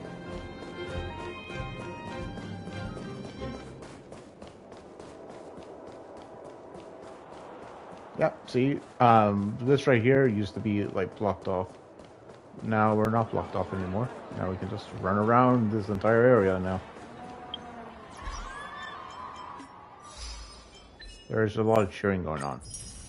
Yep, see, um, this right here used to be like blocked off. Now we're not blocked off anymore. Now we can just run around this entire area now. There's a lot of cheering going on.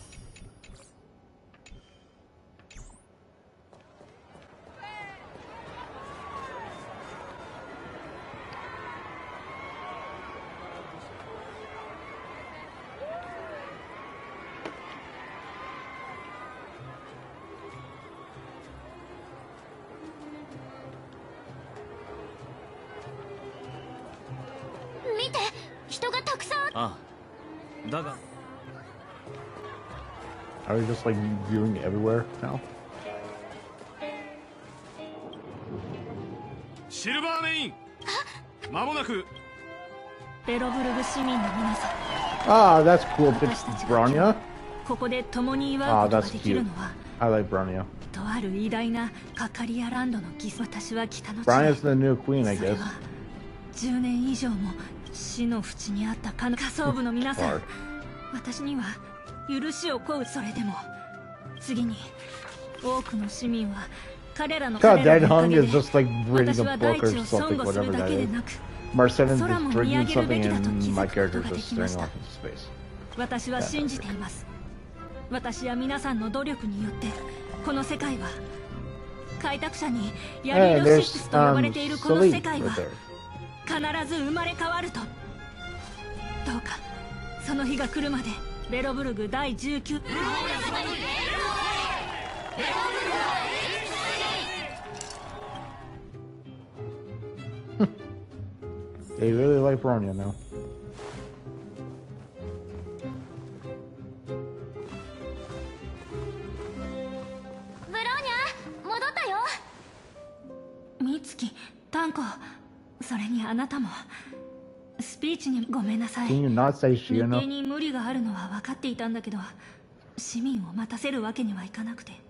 Are we just like viewing everywhere now? シルバーメイン。まもなく。 ベロブルグ市民の皆さん。 Ah, that's cool. Bronya. ここで共に祝うことができるのは。 I like Bronya. とある偉大なカカリアランドのギス。私は北の地。 Bronya's the new queen, I guess. じゅうねん以上も死の淵にあった仮想部の皆さん。私には。許しを請う。それでも次に多くの市民は彼らの彼らのおかげで私は大地を尊護するだけでなく空も見上げるべきだと気づくことができました。私は信じています。私や皆さんの努力によってこの世界は開拓者にヤリードシックスと呼ばれているこの世界は必ず生まれ変わると。どうかその日が来るまでベロブルグ第じゅうきゅう They really like Bronya now. ブローニャ戻ったよ。 ミツキ、タンコ、それにあなたも。スピーチにごめんなさい。日程に無理があるのは分かっていたんだけど、市民を待たせるわけにはいかなくて。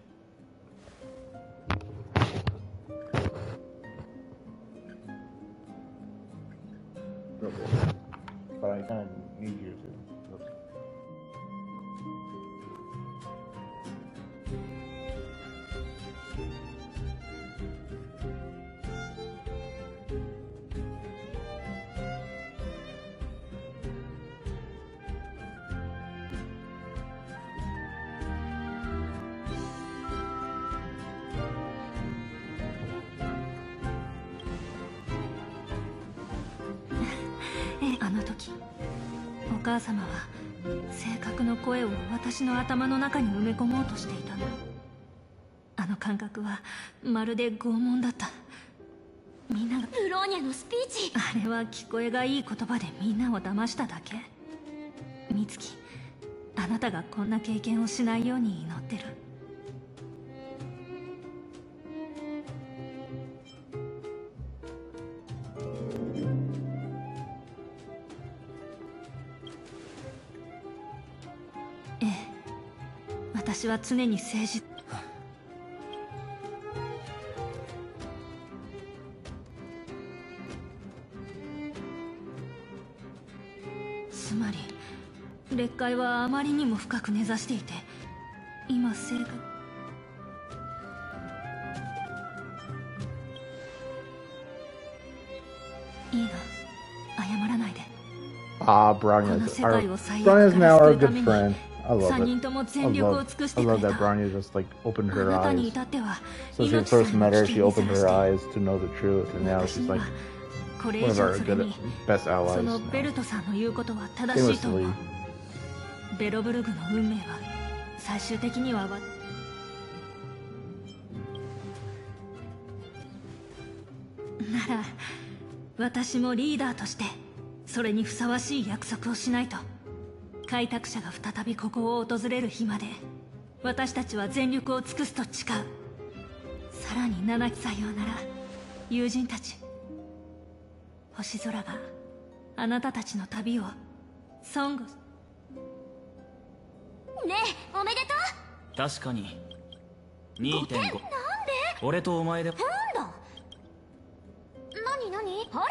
But I kind of need you to. Eh, あの時、お母様は正確の声を私の頭の中に埋め込もうとしていたの。あの感覚はまるで拷問だった。みんながブローニャのスピーチ。 あれは聞こえがいい言葉でみんなを騙しただけ。美月、あなたがこんな経験をしないように祈ってる。ええ、私は常に誠実。つまり劣化はあまりにも深く根ざしていて、今正確いいが謝らないで。 Ah, Bronya's our Bronya's now our good friend. I love it. I love, I love that Bronya just like opened her eyes. So she first met her, she opened her eyes to know the truth, and now she's like one of our good, best allies. そのベルトさんの言うことは正しいと思う。ベロブルグの運命は最終的にはわなら私もリーダーとしてそれにふさわしい約束をしないと。開拓者が再びここを訪れる日まで私たちは全力を尽くすと誓う。さらに七木さようなら友人たち、星空があなたたちの旅をソング。 ねえ、おめでとう。 確かに にてんご。 なんで俺とお前で。 なんだ。何何、ほら。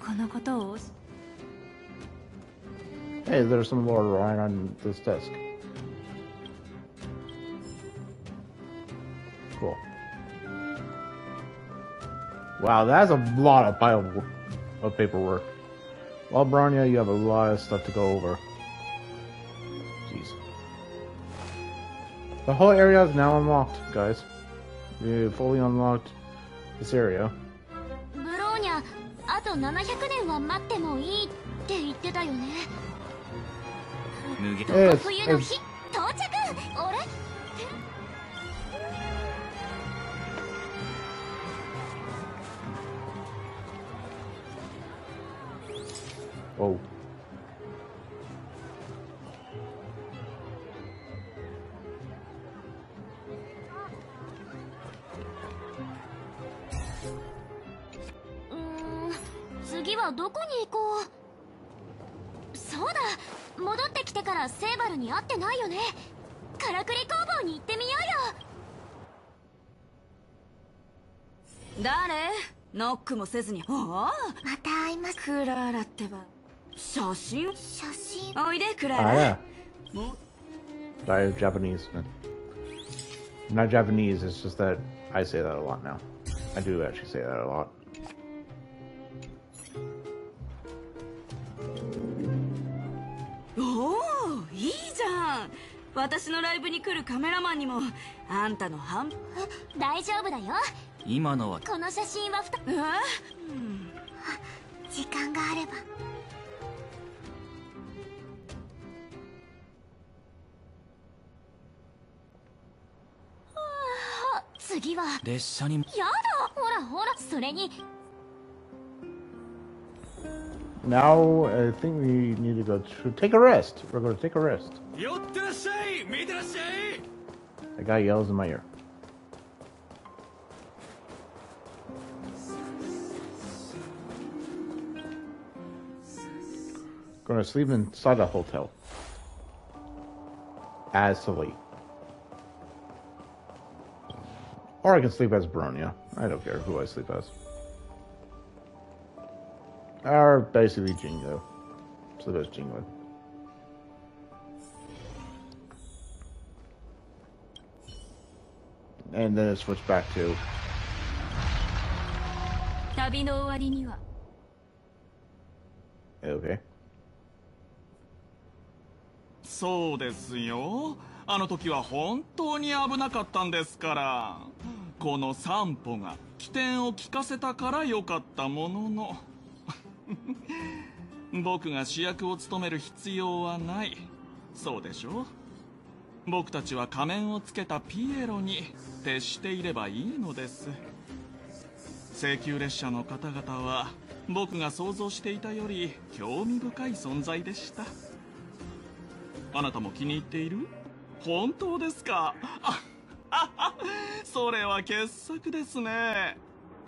このことを Hey, there's some lore right on this desk. Cool. Wow, that's a lot of pile of paperwork. Well, Bronya, you have a lot of stuff to go over. Jeez. The whole area is now unlocked, guys. We fully unlocked this area. ブローニャ、あとななひゃくねんは待ってもいいって言ってたよね。 It's, 冬の it's, 日到着。あれ？ oh. うーん、次はどこに行こう。そうだ、戻ってきてからセーバルに会ってないよね。からくり工房に行ってみようよ。 誰？ノックもせずに。ああ、 また会います。 クララってば。写真？ 写真。 おいでクラ Ah, ラ。 yeah. Sorry, Japanese. Not Japanese, it's just that I say that a lot now. I do actually say that a lot. おお、いいじゃん。私のライブに来るカメラマンにもあんたの半分。 大丈夫だよ。 今のはこの写真はふた。 え？うん。 時間があれば。はあ、次は。 列車にも。 やだ、ほらほら、それに。 Now, I think we need to go to take a rest. We're going to take a rest. 寄ってらっしゃい、見てらっしゃい。 The guy yells in my ear. Going to sleep inside a hotel. As Sully. Or I can sleep as Bronya. I don't care who I sleep as. Or basically Jingo. Sleep as Jingo. And then it switched back to... 旅の終わりには。 Okay. そうですよ。あの時は本当に危なかったんですから。この散歩が起点を聞かせたから良かったものの。僕が主役を務める必要はない。そうでしょ？僕たちは仮面をつけたピエロに徹していればいいのです。請求列車の方々は僕が想像していたより興味深い存在でした。あなたも気に入っている？本当ですか？あ、それは傑作ですね。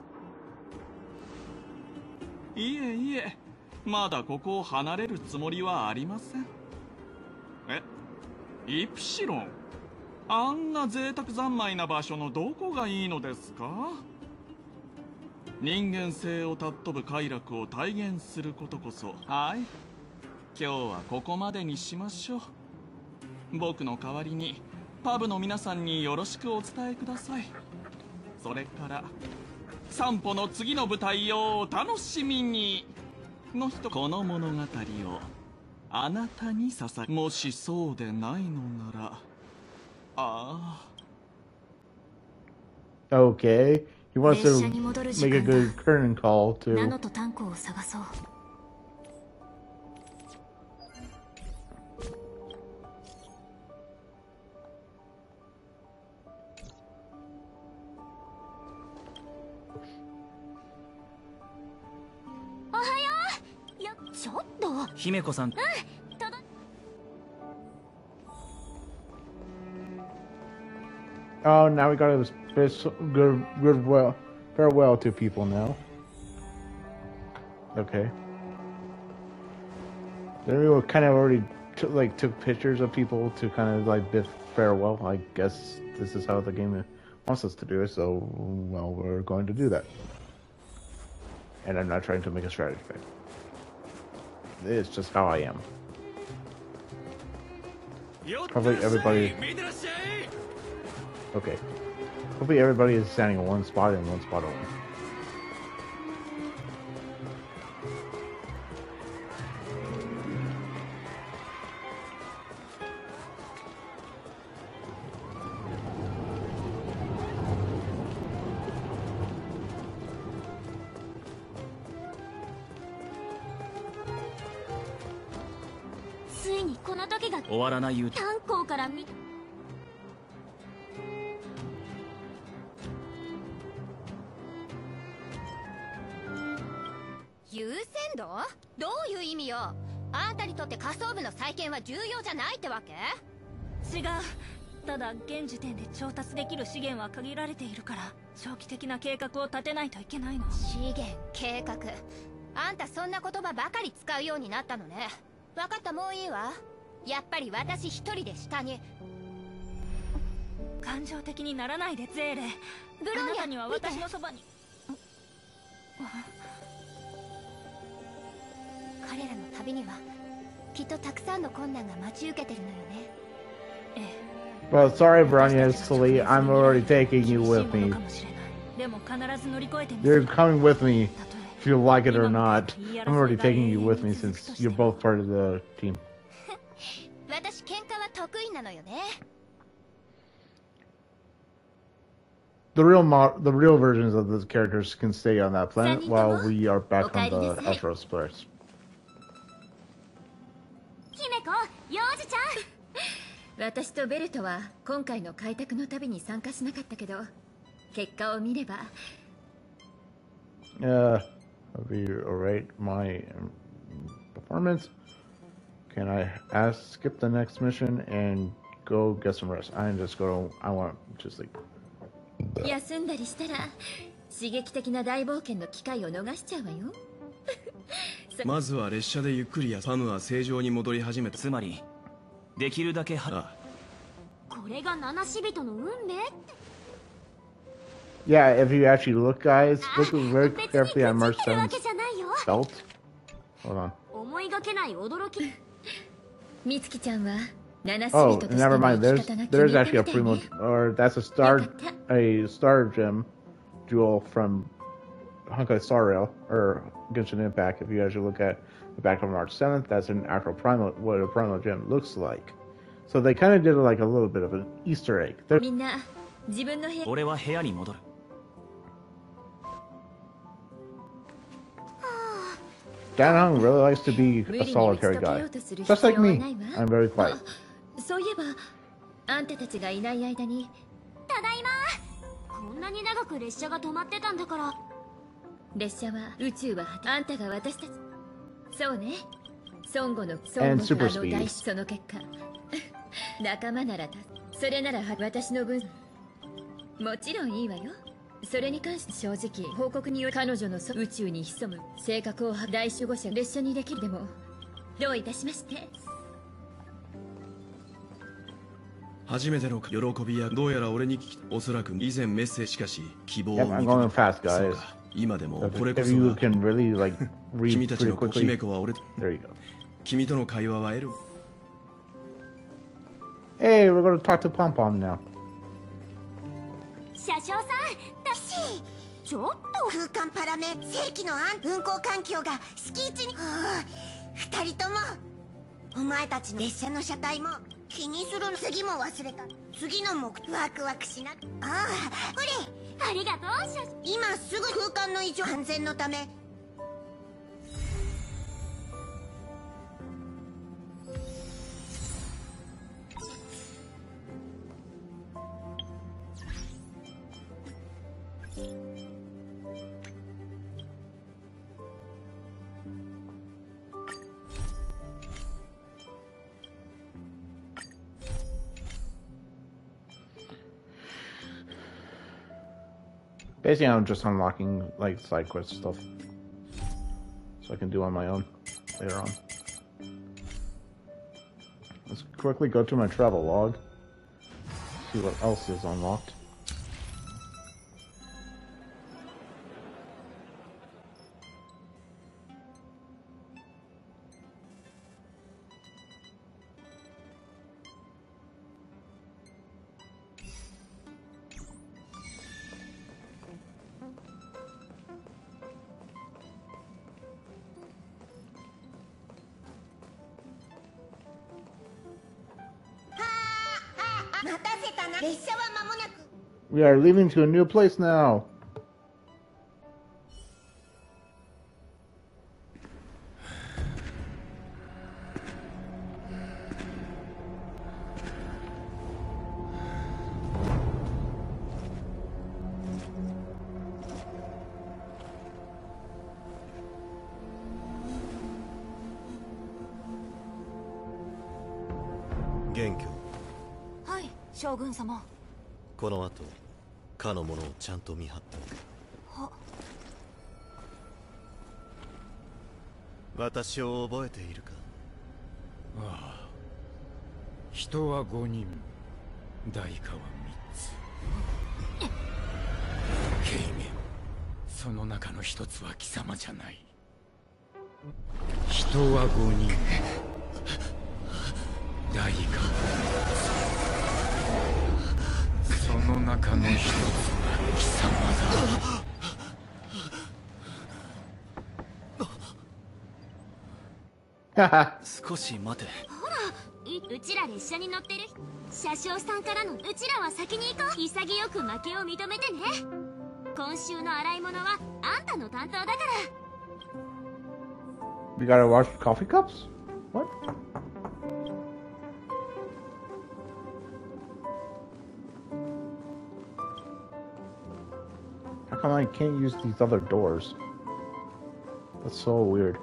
いえいえ、まだここを離れるつもりはありません。え、イプシロン？あんな贅沢三昧な場所のどこがいいのですか？人間性を尊ぶ快楽を体現することこそ。はい、今日はここまでにしましょう。僕の代わりにパブの皆さんによろしくお伝えください。それから散歩の次の舞台をお楽しみにの人。この物語をあなたに捧げ、もしそうでないのなら、ああ。 Okay. He wants to 列車に戻る時 make a 間だ。 good curtain call ナノ to... とタンコを探そう。 おはよう。や、ちょっと。 姫子さん。 うん、ただ。 Oh, now we gotta bid good, good well, farewell to people now. Okay. Then we were kind of already took like took pictures of people to kind of like bid farewell. I guess this is how the game wants us to do it. So, well, we're going to do that. and I'm not trying to make a strategy pick. It's just how I am. Hopefully everybody... Okay. Hopefully everybody is standing in one spot and one spot only. 終わらない言う炭鉱から見優先度？どういう意味よ。あんたにとって下層部の再建は重要じゃないってわけ？ 違う。ただ現時点で調達できる資源は限られているから長期的な計画を立てないといけないの。 資源計画、あんたそんな言葉ばかり使うようになったのね。分かった、もういいわ。やっぱり私一人で下に。 感情的にならないでゼーレ。 ブローニャには私のそばに。 彼らの旅にはきっとたくさんの困難が待ち受けてるのよね。 ええ。 Well, sorry, Bronya, silly. I'm already taking you with me. でも必ず乗り越えてみせ You're coming with me, if you like it or not. I'm already taking you with me since you're both part of the team. 私喧嘩は得意なのよね。 The real mo the real versions of the characters can stay on that planet while we are back on the Outros place. 姫子、幼児ちゃん。 私とベルトは今回の開拓の旅に参加しなかったけど、結果を見れば。 Uh, I'll be alright. My performance. Can I ask skip the next mission and go get some rest? I'm just going. I want to sleep. 休んだりしたら刺激的な大冒険の機会を逃しちゃうわよ。 まずは列車でゆっくりやパムは正常に戻り始めた。 つまりできるだけはあこれが七死人の運命？ Yeah, if you actually look, guys, look very carefully at March seven's belt. Hold on. 思いがけない驚き。 美月ちゃんは七死 Oh, 人として never の mind. 生 There's き方が気 there's に入っ actually た a みたい primo, ね。 or that's a star, a star gem jewel from Honkai Star Rail or Genshin Impact. If you actually look at the back of March seventh, that's an actual primal, what a primal gem looks like. So they kind of did like a little bit of an Easter egg. They're みんな自分の部屋。 俺は部屋に戻る。 Danhong really likes to be a solitary guy, just like me. I'm very quiet. そういえばあんたたちがいない間に。 ただいま。こんなに長く列車が止まってたんだから。 列車は宇宙はあんたが私たち。そうね。孫悟の孫悟 And の super あの speed. 大その結果仲間ならたそれなら私の分もちろんいいわよ。それに関して正直報告による彼女の宇宙に潜む性格を大守護者列車にできるでもどういたしまして。 初めての喜びやどうやら俺に聞きおそらく以前メッセージしかし希望を Yep, I'm going fast, そう guys. か今でも If, これこ if そ you が can really like 君 read たち pretty の子姫 quickly, 子は俺 there you go. 君との会話は得る。 Hey, we're going to talk to Pom Pom now. 車掌さん、だし。ちょっと空間パラメ正規の安運行環境が敷地に。はあ、二人とも。お前たちの列車の車体も気にするの。次も忘れた。次の目的ワクワクしな。ああ、これ。ありがとう、車掌。今すぐ空間の異常安全のため。 Basically, I'm just unlocking like side quest stuff, so I can do on my own later on. Let's quickly go to my travel log, see what else is unlocked. We are leaving to a new place now. 元凶。 はい、将軍様。 この後かの者をちゃんと見張っておけ。 は。 私を覚えているか。 ああ、人はごにん、代価はみっつ。ケイメン、その中の一つは貴様じゃない。人はごにん、代価はみっつ。その中の一つは貴様だ。 少し待て。 ほら、うちら列車に乗ってる車掌さんからの、うちらは先に行こう。潔く負けを認めてね。今週の洗い物はあんたの担当だから。 We gotta wash coffee cups? What? How come I can't use these other doors? That's so weird.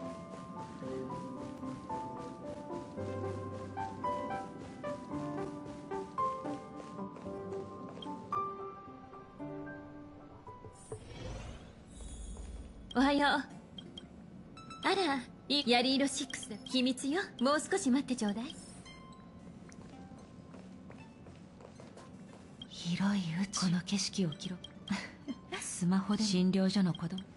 Ohayo. あら、ヤリーロシックス、秘密よ。もう少し待ってちょうだい。広いうち、この景色を記録。スマホで診療所の子供。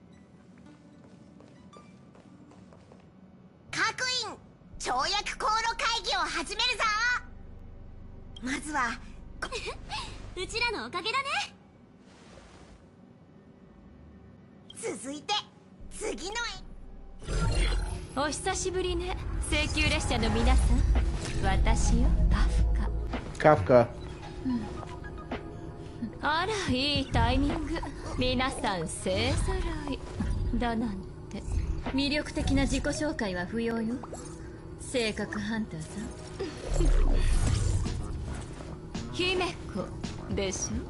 各員、跳躍航路会議を始めるぞ。まずはうちらのおかげだね。続いて次のお久しぶりね、請求列車の皆さん。私よ、カフカ。 Kafka。 あら、いいタイミング。皆さん勢ぞろいだなんて。魅力的な自己紹介は不要よ。性格ハンターさん。姫子でしょ。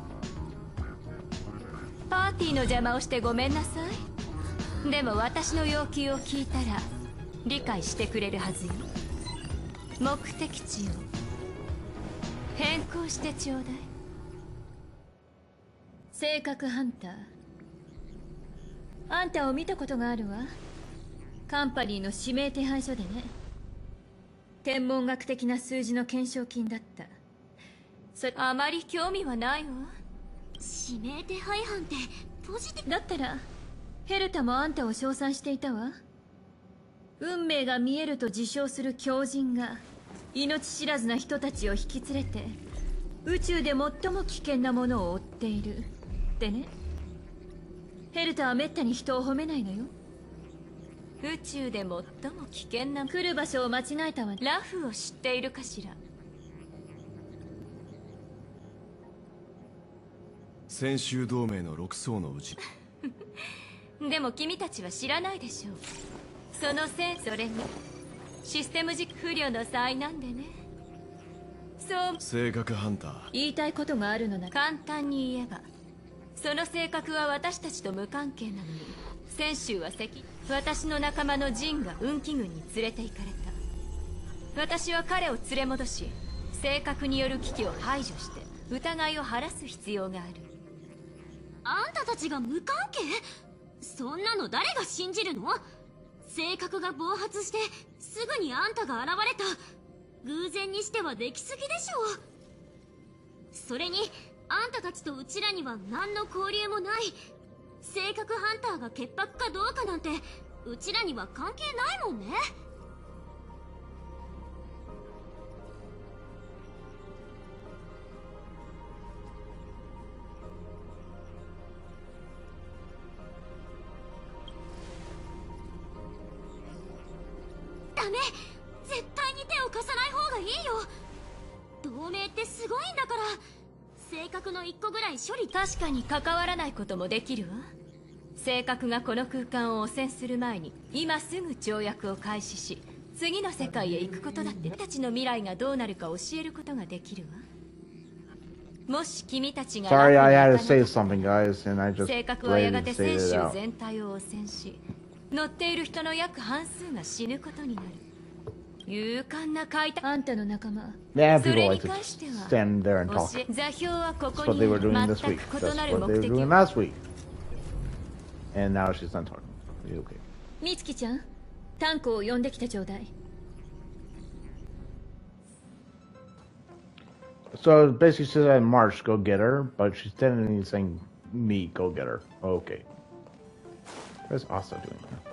パーティーの邪魔をしてごめんなさい。でも私の要求を聞いたら理解してくれるはずよ。目的地を変更してちょうだい。性格ハンター、あんたを見たことがあるわ。カンパニーの指名手配書でね。天文学的な数字の懸賞金だった。それあまり興味はないわ。 指名手配犯ってポジティブだったらヘルタもあんたを称賛していたわ。運命が見えると自称する狂人が命知らずな人たちを引き連れて宇宙で最も危険なものを追っているってね。ヘルタはめったに人を褒めないのよ。宇宙で最も危険な来る場所を間違えたわ。ラフを知っているかしら。 先週同盟の六層のうちでも君たちは知らないでしょう。そのせい、それにシステム軸不良の災難でね。そう。 性格ハンター、 言いたいことがあるのなら簡単に言えば、その性格は私たちと無関係なのに、先週は責私の仲間のジンが運気軍に連れて行かれた。私は彼を連れ戻し、性格による危機を排除して疑いを晴らす必要がある。 あんたたちが無関係？そんなの誰が信じるの？性格が暴発してすぐにあんたが現れた。偶然にしてはできすぎでしょう。それにあんたたちとうちらには何の交流もない。性格ハンターが潔白かどうかなんてうちらには関係ないもんね。ダメ、絶対に手を貸さない方がいいよ。ど同盟ってすごいんだから、性格の一個ぐらい処理。 確かに関わらないこともできるわ。性格がこの空間を汚染する前に今すぐ跳躍を開始し、次の世界へ行くことだって。たちの未来がどうなるか教えることができるわ。もし君たちが Sorry, I had to say something, guys, and I just 性格はやが ready て to say 選 it 手 out. 全体を汚染し、乗っている人の約半数が死ぬことになる。勇敢な開拓。あんたの仲間。 Yeah, そ people れ like に to 関しては stand there and talk. 教え座標はこ That's こ what に they were doing 全 this week. く That's 異なる what 目 they were 的 doing を。 last week. And now she's done talking. Okay. 美月ちゃん、タンコを呼んできてちょうだい。 So basically, she said, "March, go get her," but she's technically saying, "Me, go get her." Okay. What's Asa doing?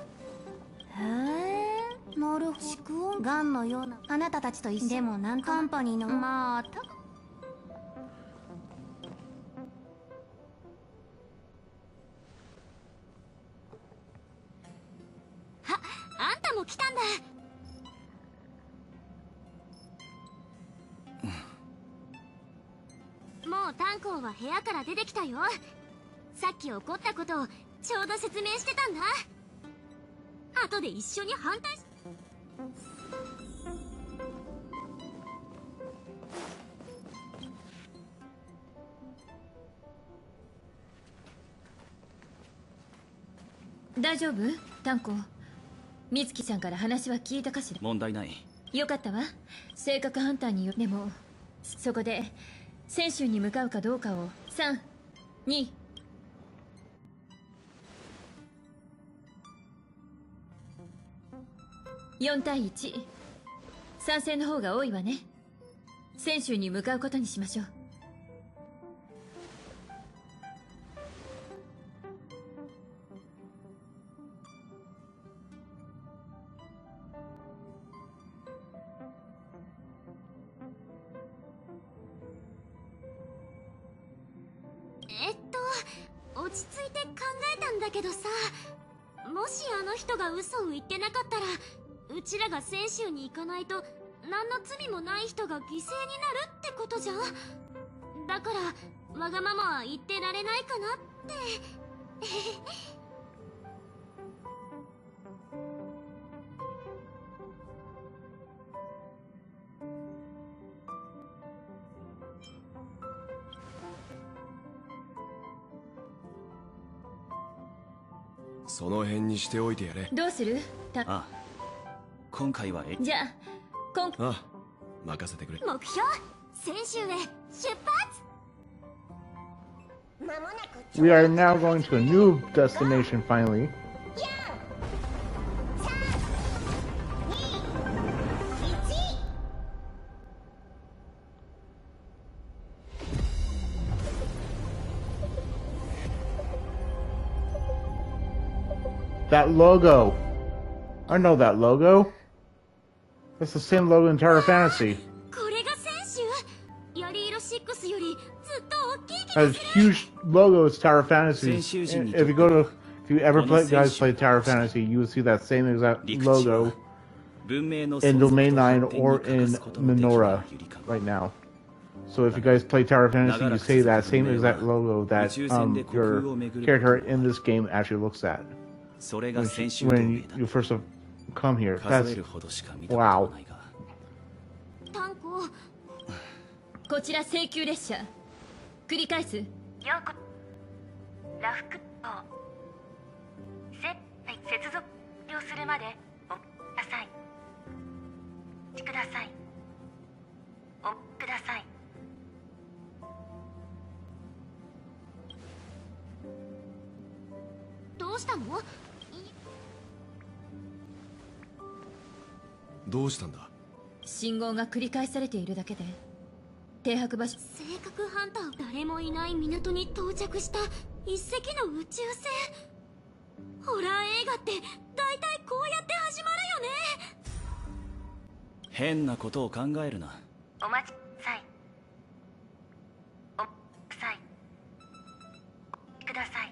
へえ、なるほど。ガンのようなあなたたちと一緒でもなんカンパニーのまた。 あ、あんたも来たんだ。もう炭鉱は部屋から出てきたよ。さっき起こったことをちょうど説明してたんだ。後で一緒に反対し。 大丈夫？タンコ。美月さんから話は聞いたかしら？ 問題ない。 よかったわ。性格ハンターによでもそこで選手に向かうかどうかをさん、に、よん対いち。賛成の方が多いわね。選手に向かうことにしましょう。 えっと、落ち着いて考えたんだけどさ、もしあの人が嘘を言ってなかったら、うちらが泉州に行かないと何の罪もない人が犠牲になるってことじゃん。だからわがままは言ってられないかなってその辺にしておいてやれ。 どうする？たああ、今回はえじゃあ今ああ、任せてくれ。 目標泉州へ出発。 We are now going to a new destination finally. That logo. I know that logo. That's the same logo in Tower Fantasy. これが泉州。ヤリ色シックスよりずっと大きい気 Has がする。 huge logo as Tower Fantasy. And if you go to, if you ever play, guys play Tower Fantasy, you will see that same exact logo in Domain nine or in Minora right now. So if you guys play Tower Fantasy, you see that same exact logo that um, your character in this game actually looks at when, she, when you first come here. That's wow. 炭鉱。 こちら請求列車。繰り返す。 ようこラフク島せ接続了するまでおくださいくださいおください。 どうしたの？ どうしたんだ？ 信号が繰り返されているだけで停泊場所。 性格ハンター。誰もいない港に到着した一隻の宇宙船。ホラー映画って大体こうやって始まるよね。 変なことを考えるな。 お待ちくださいおくださいください。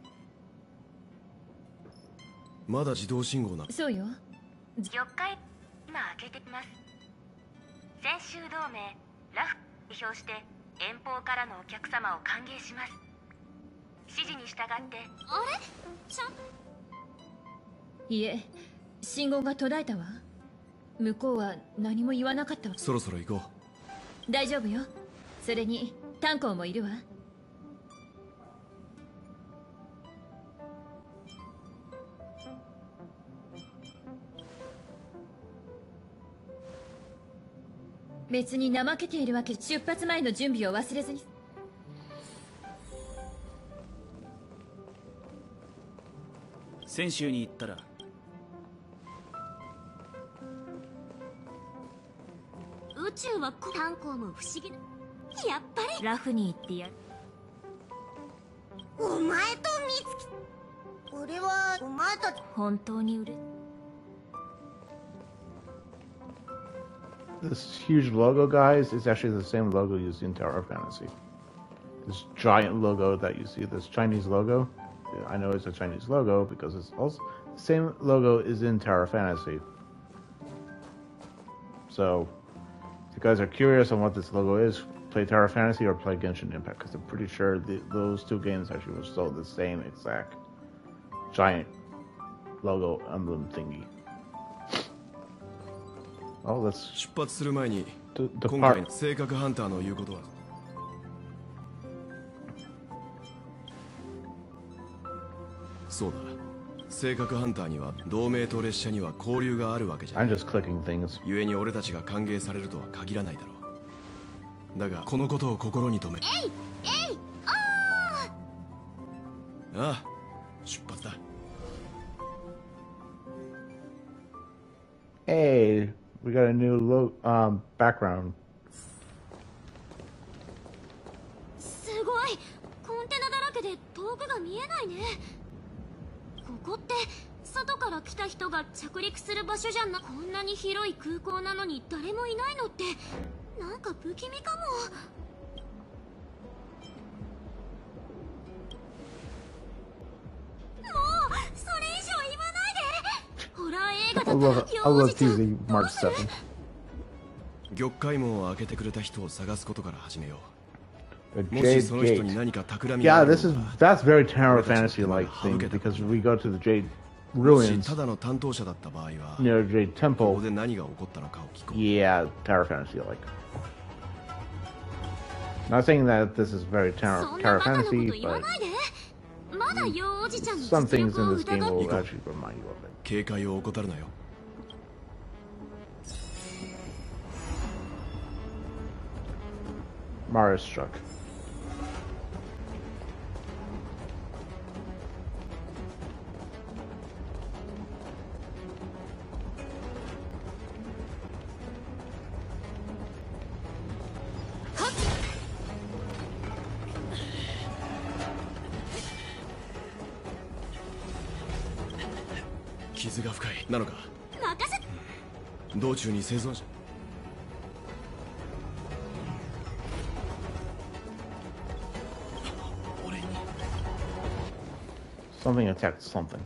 まだ自動信号な。 そうよ。 了解。今開けてきます。泉州同盟ラフ表して遠方からのお客様を歓迎します。指示に従って。あれちゃんいえ、信号が途絶えたわ。向こうは何も言わなかったわ。 そろそろ行こう。大丈夫よ。それに炭鉱もいるわ。別に怠けているわけ。出発前の準備を忘れずに。 泉州に行ったら宇宙は炭鉱も不思議な。やっぱりラフに行ってやる。 お前と見つけ。俺はお前たち本当に売れ。 This huge logo, guys, is actually the same logo used in Tower of Fantasy. This giant logo that you see, this Chinese logo, I know it's a Chinese logo because it's also the same logo is in Tower of Fantasy. So, if you guys are curious on what this logo is, play Tower of Fantasy or play Genshin Impact, because I'm pretty sure the, those two games actually were still the same exact giant logo emblem thingy. Oh, let's 出発する前に to, to 今回の性格ハンターの言うことは。そうだ、性格ハンターには同盟と列車には交流があるわけじゃない。 I'm just clicking things. 故に俺たちが歓迎されるとは限らないだろう。だがこのことを心に留め。 えいえいあああ、出発だ。 Hey, we got a new lo um background. すごい、コンテナだらけで遠くが見えないね。ここって外から来た人が着陸する場所じゃな。こんなに広い空港なのに誰もいないのってなんか不気味かも。もうそれ以上言わないで。ホラー映画だ I った love, ら I love teasing March seventh. 玉海門を開けてくれた人を探すことから始めよう。 A もし Jade その人 Gate. に何か企みが Yeah, ある this の is なら that's very Tower of Fantasy-like thing because we go to the Jade もし ruins ただの担当者だった場合は near Jade ここ Temple. で何が起こったのかを聞こう。 Yeah, Tower of Fantasy-like. Not saying that this is very Tower そんな Tower バカなこと Fantasy, 言わ but ないで。まだよおじちゃんの some 実 things 力 in を this game 疑っ will て。 actually remind you of it. 警戒を怠るなよ。 Mara struck. Kizu 傷が深いなのか。 任せ。 道中に生存者。 Something attacked something.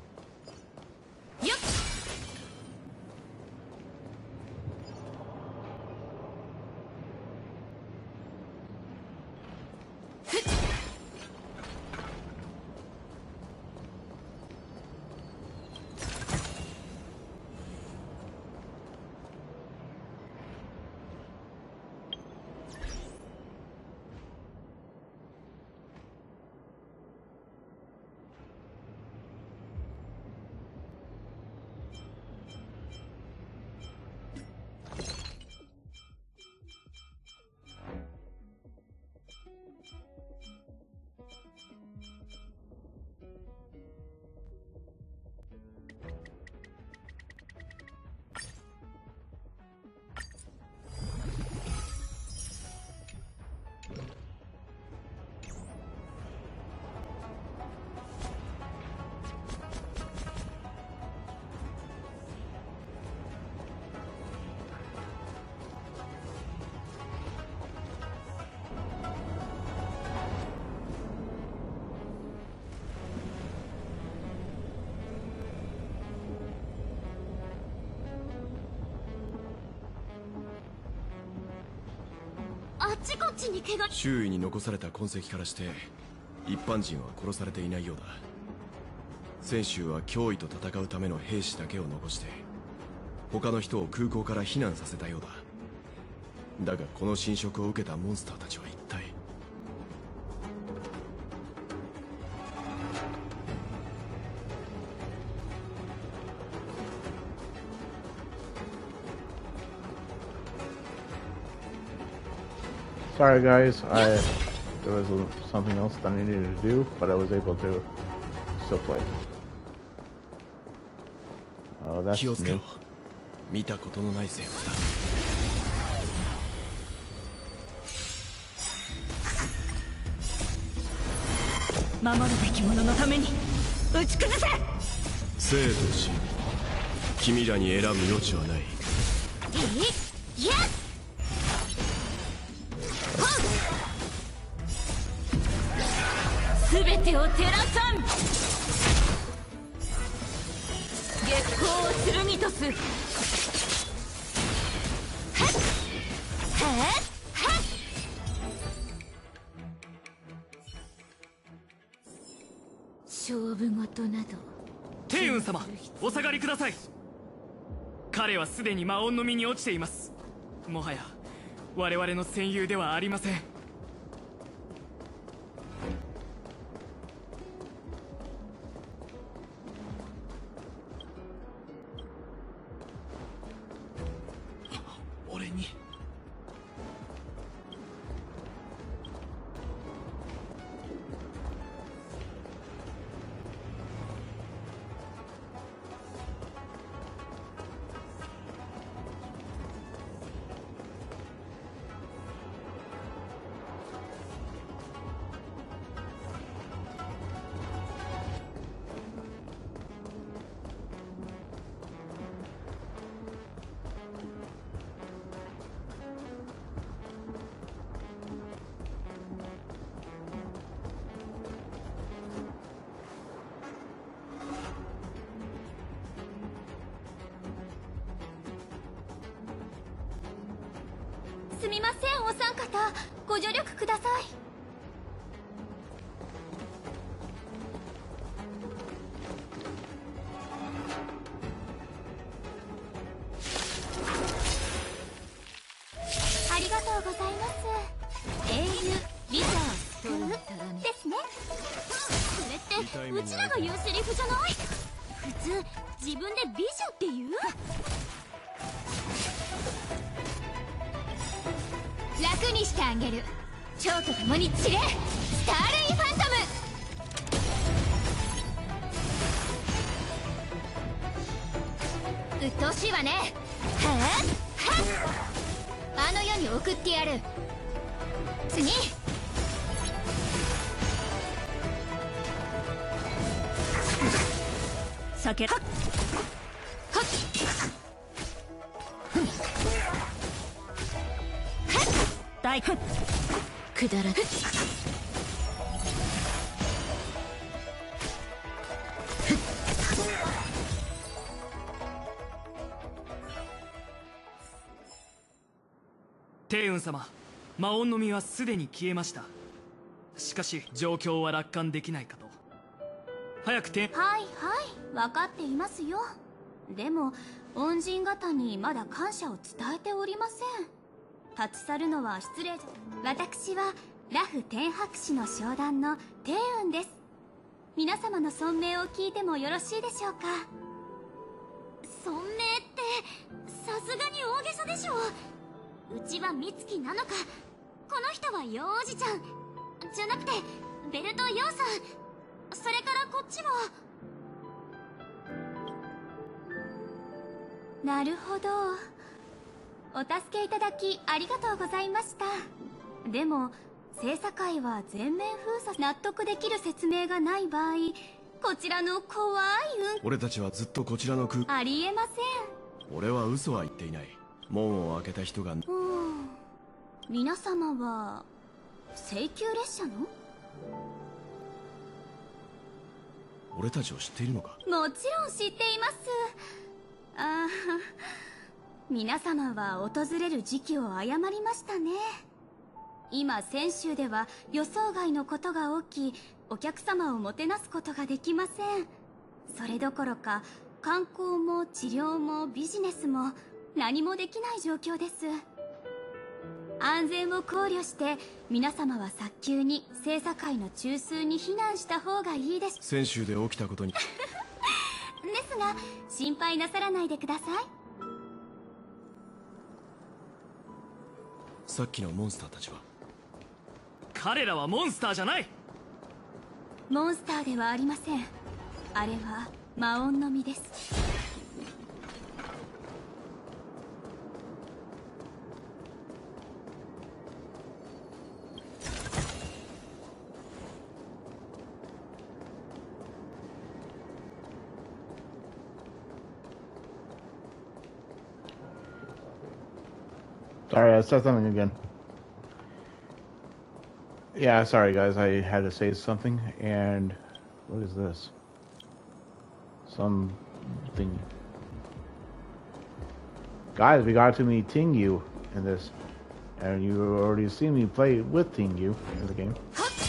ちこっちに怪我。 周囲に残された痕跡からして一般人は殺されていないようだ。泉州は脅威と戦うための兵士だけを残して他の人を空港から避難させたようだ。だがこの侵食を受けたモンスターたちは一体。 Sorry guys, I there was something else that I needed to do, but I was able to still play. Oh, that's new. 見たことのない戦法だ。 守るべき者のために打ち崩せ。 生と死、君らに選ぶ余地はない。 いやすべてを照らさん。月光を剣とす。はっはっはっ。 勝負事など。 帝雲様、お下がりください。彼はすでに魔音の身に落ちています。もはや我々の戦友ではありません。俺にすみません、お三方ご助力ください。ありがとうございます。英雄リザーですね。 これってうちらが言うセリフじゃない？普通自分で美女って言う？ 楽にしてあげる。蝶と共に散れ、スターレイファントム。うっとうしいわね。はあはっ、あの世に送ってやる。次。 酒はっはっ大くくだらず。 帝雲様、魔音の実はすでに消えました。しかし状況は楽観できないかと。早くて。 はいはい、分かっていますよ。でも恩人方にまだ感謝を伝えておりません。立ち去るのは失礼じゃ。私はラフ天白氏の商談の帝雲です。皆様の尊名を聞いてもよろしいでしょうか。尊名ってさすがに大げさでしょ。うちは美月なのか、この人はヨウおじちゃんじゃなくてベルトヨウさん、それからこっちは。なるほど、お助けいただきありがとうございました。でも精査会は全面封鎖。納得できる説明がない場合、こちらの怖い運。 俺たちはずっとこちらの空。 ありえません。俺は嘘は言っていない。門を開けた人が。うん。 皆様は請求列車の？ 俺たちを知っているのか？ もちろん知っています。ああ、皆様は訪れる時期を誤りましたね。 今泉州では予想外のことが起き、お客様をもてなすことができません。それどころか観光も治療もビジネスも何もできない状況です。安全を考慮して皆様は早急に星座界の中枢に避難した方がいいです。 泉州で起きたことにですが心配なさらないでください。 さっきのモンスターたちは？ 彼らはモンスターじゃない。 モンスターではありません。あれは魔音の実です。 Sorry, I said something again. Yeah, sorry guys, I had to say something, and what is this? Something. Guys, we got to meet Tingyu in this, and you already seen me play with Tingyu in the game.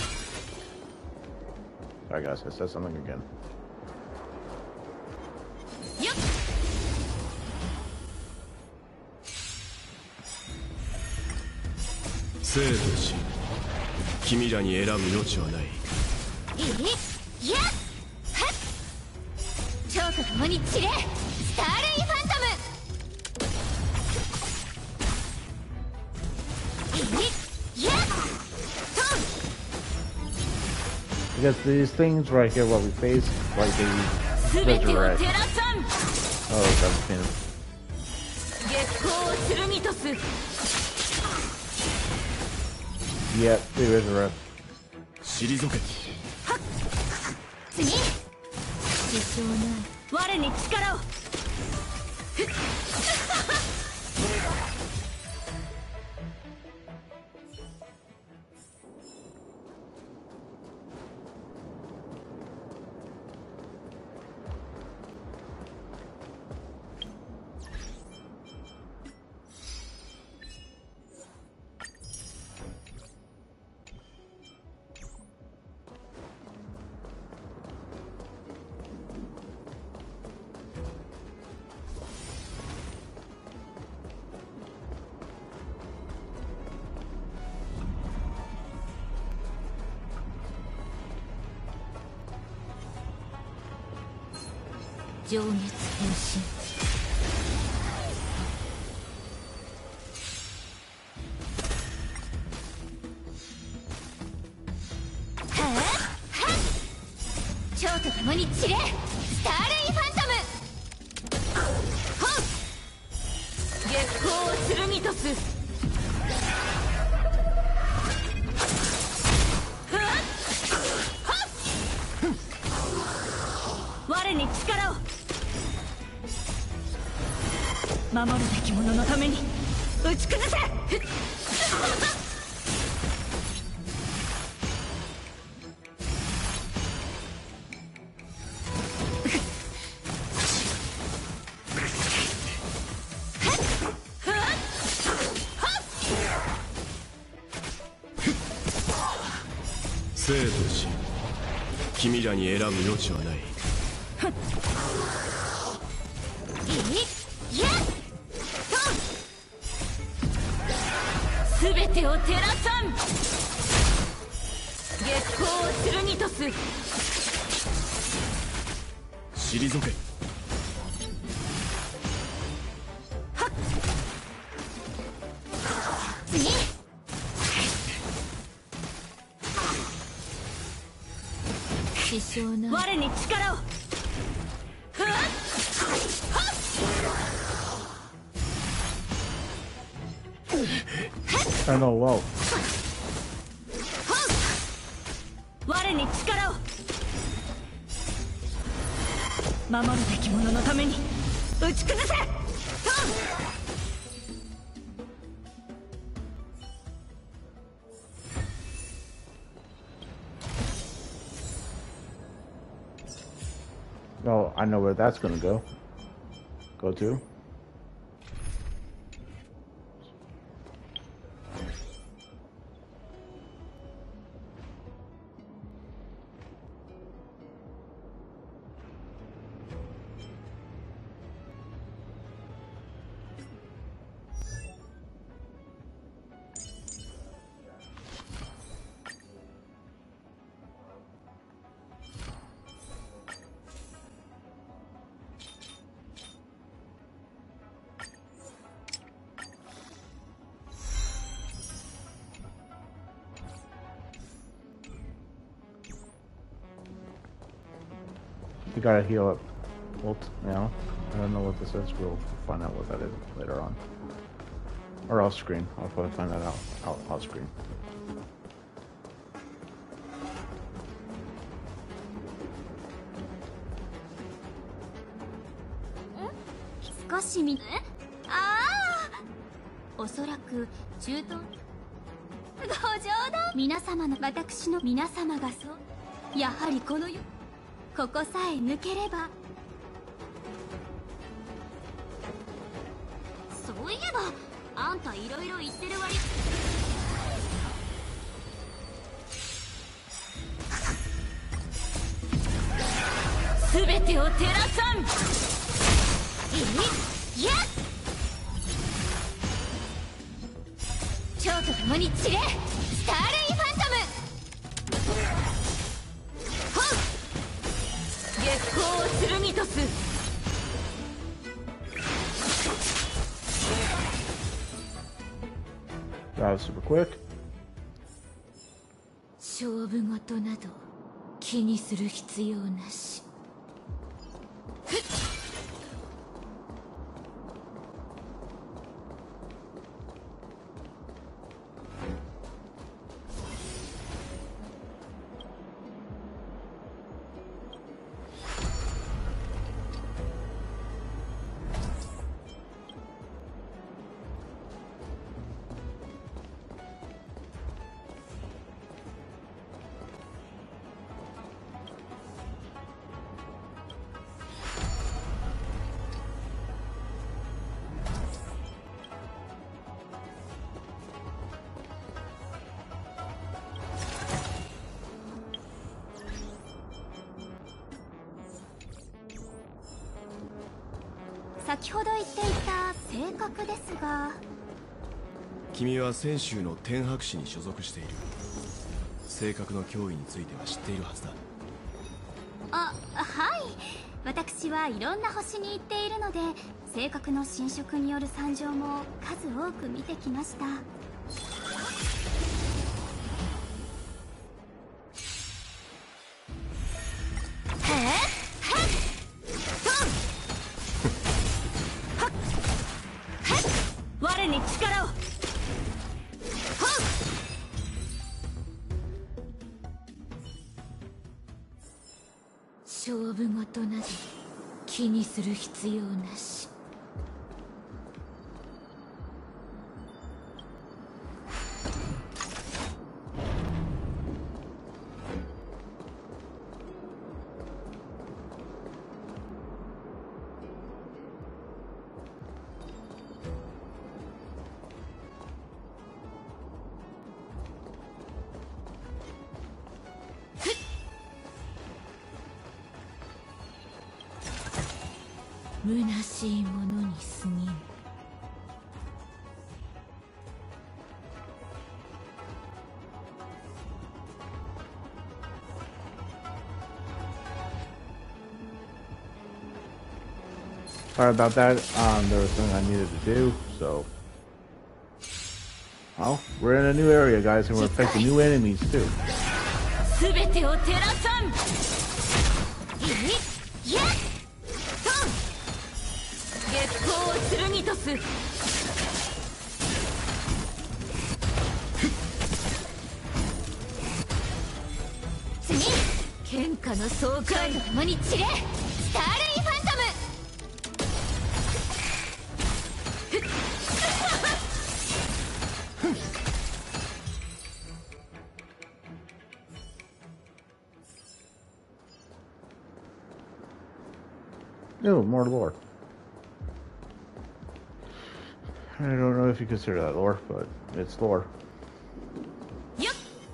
Sorry guys, I said something again. 生と死、君らに選ぶ余地はない。 いいやっはっ蝶と共に散れスターレイファントム。いいやっと Because these things right here, what we face, like they resurrect. Oh, that's pain. Yep, they resurrect. 退け。 次支障ない我に力を。情熱変身。はあはっ蝶と共に散れスターレイファントム。ほっ月光を剣とす。我に力を。守るべき者のために打ち崩せ。 生と死、君らに選ぶ余地はない。 すべてを照らさん。月光を剣とす。 退け。 はっ次支障ない我に力を。はっはっ I know, wow. 我に力を。守るべき者のために打ち崩せ。 Oh, I know where that's gonna go. Go to. You gotta heal up. Well, now I don't know what this is. We'll find out what that is later on, or off screen. I'll probably find that out out off screen. Hmm? 少し見ああ、おそらく中東。ご冗談。皆様の私の皆様がそうやはりこの世ここさえ抜ければ。そういえばあんたいろいろ言ってる割すべてを照らさん。 いや蝶と共に散れスターレイファントム。 月光を剣とす。 That was super quick. 勝負事など気にする必要なし。 先ほど言っていた性格ですが、 君は泉州の天白市に所属している。性格の脅威については知っているはずだ。 あ、はい。私はいろんな星に行っているので、性格の侵食による惨状も数多く見てきました。 我に力を。 勝負事など気にする必要なし。虚しいものに過ぎぬ。 Sorry about that. Um, there was something I needed to do, so. Well, we're in a new area, guys, and we're affecting new enemies too. すべてを照らさん。 いや月光を剣とす。 次喧嘩の爽快と共に散れスターレイファントム。 No, more lore. I don't know if you consider that lore, but it's lore. Yep.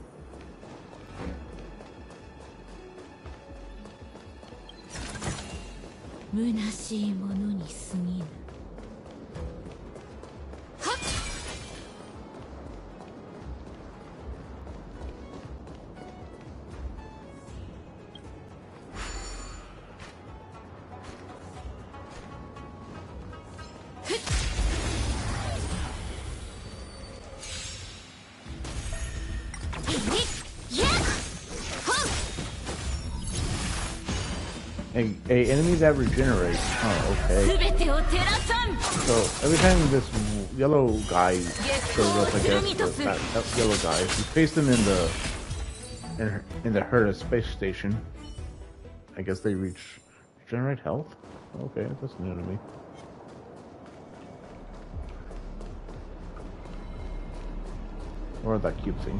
虚しいものに過ぎぬ。 A, a enemy that regenerates. Oh, okay. So every time this yellow guy shows up, I guess that, that yellow guy, you paste them in the in, in the Herta space station. I guess they reach generate health. Okay, that's new to me. Or that cube thing.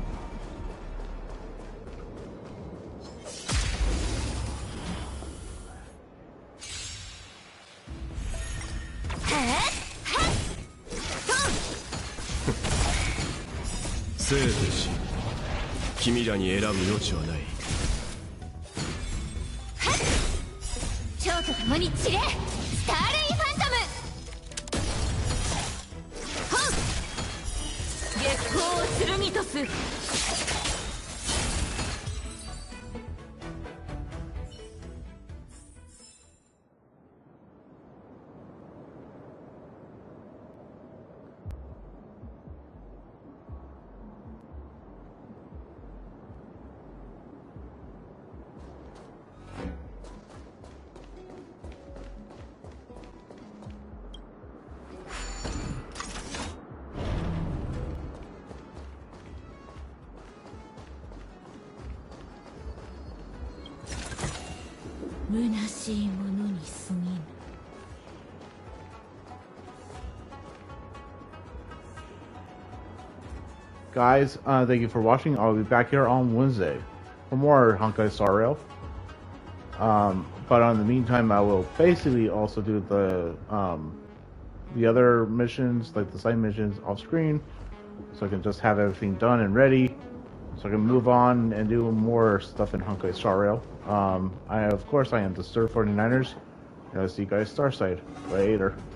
生と死、君らに選ぶ余地はない。 蝶と共に散れ、スターレイファントム。月光を剣とす。虚しいものに過ぎぬ。 Guys, uh, thank you for watching. I'll be back here on Wednesday for more Honkai Star Rail. Um, but in the meantime, I will basically also do the um, the other missions, like the side missions, off screen, so I can just have everything done and ready, so I can move on and do more stuff in Honkai Star Rail. Um, I, of course, I am the Sir forty-niners, and I'll see you guys Starside later.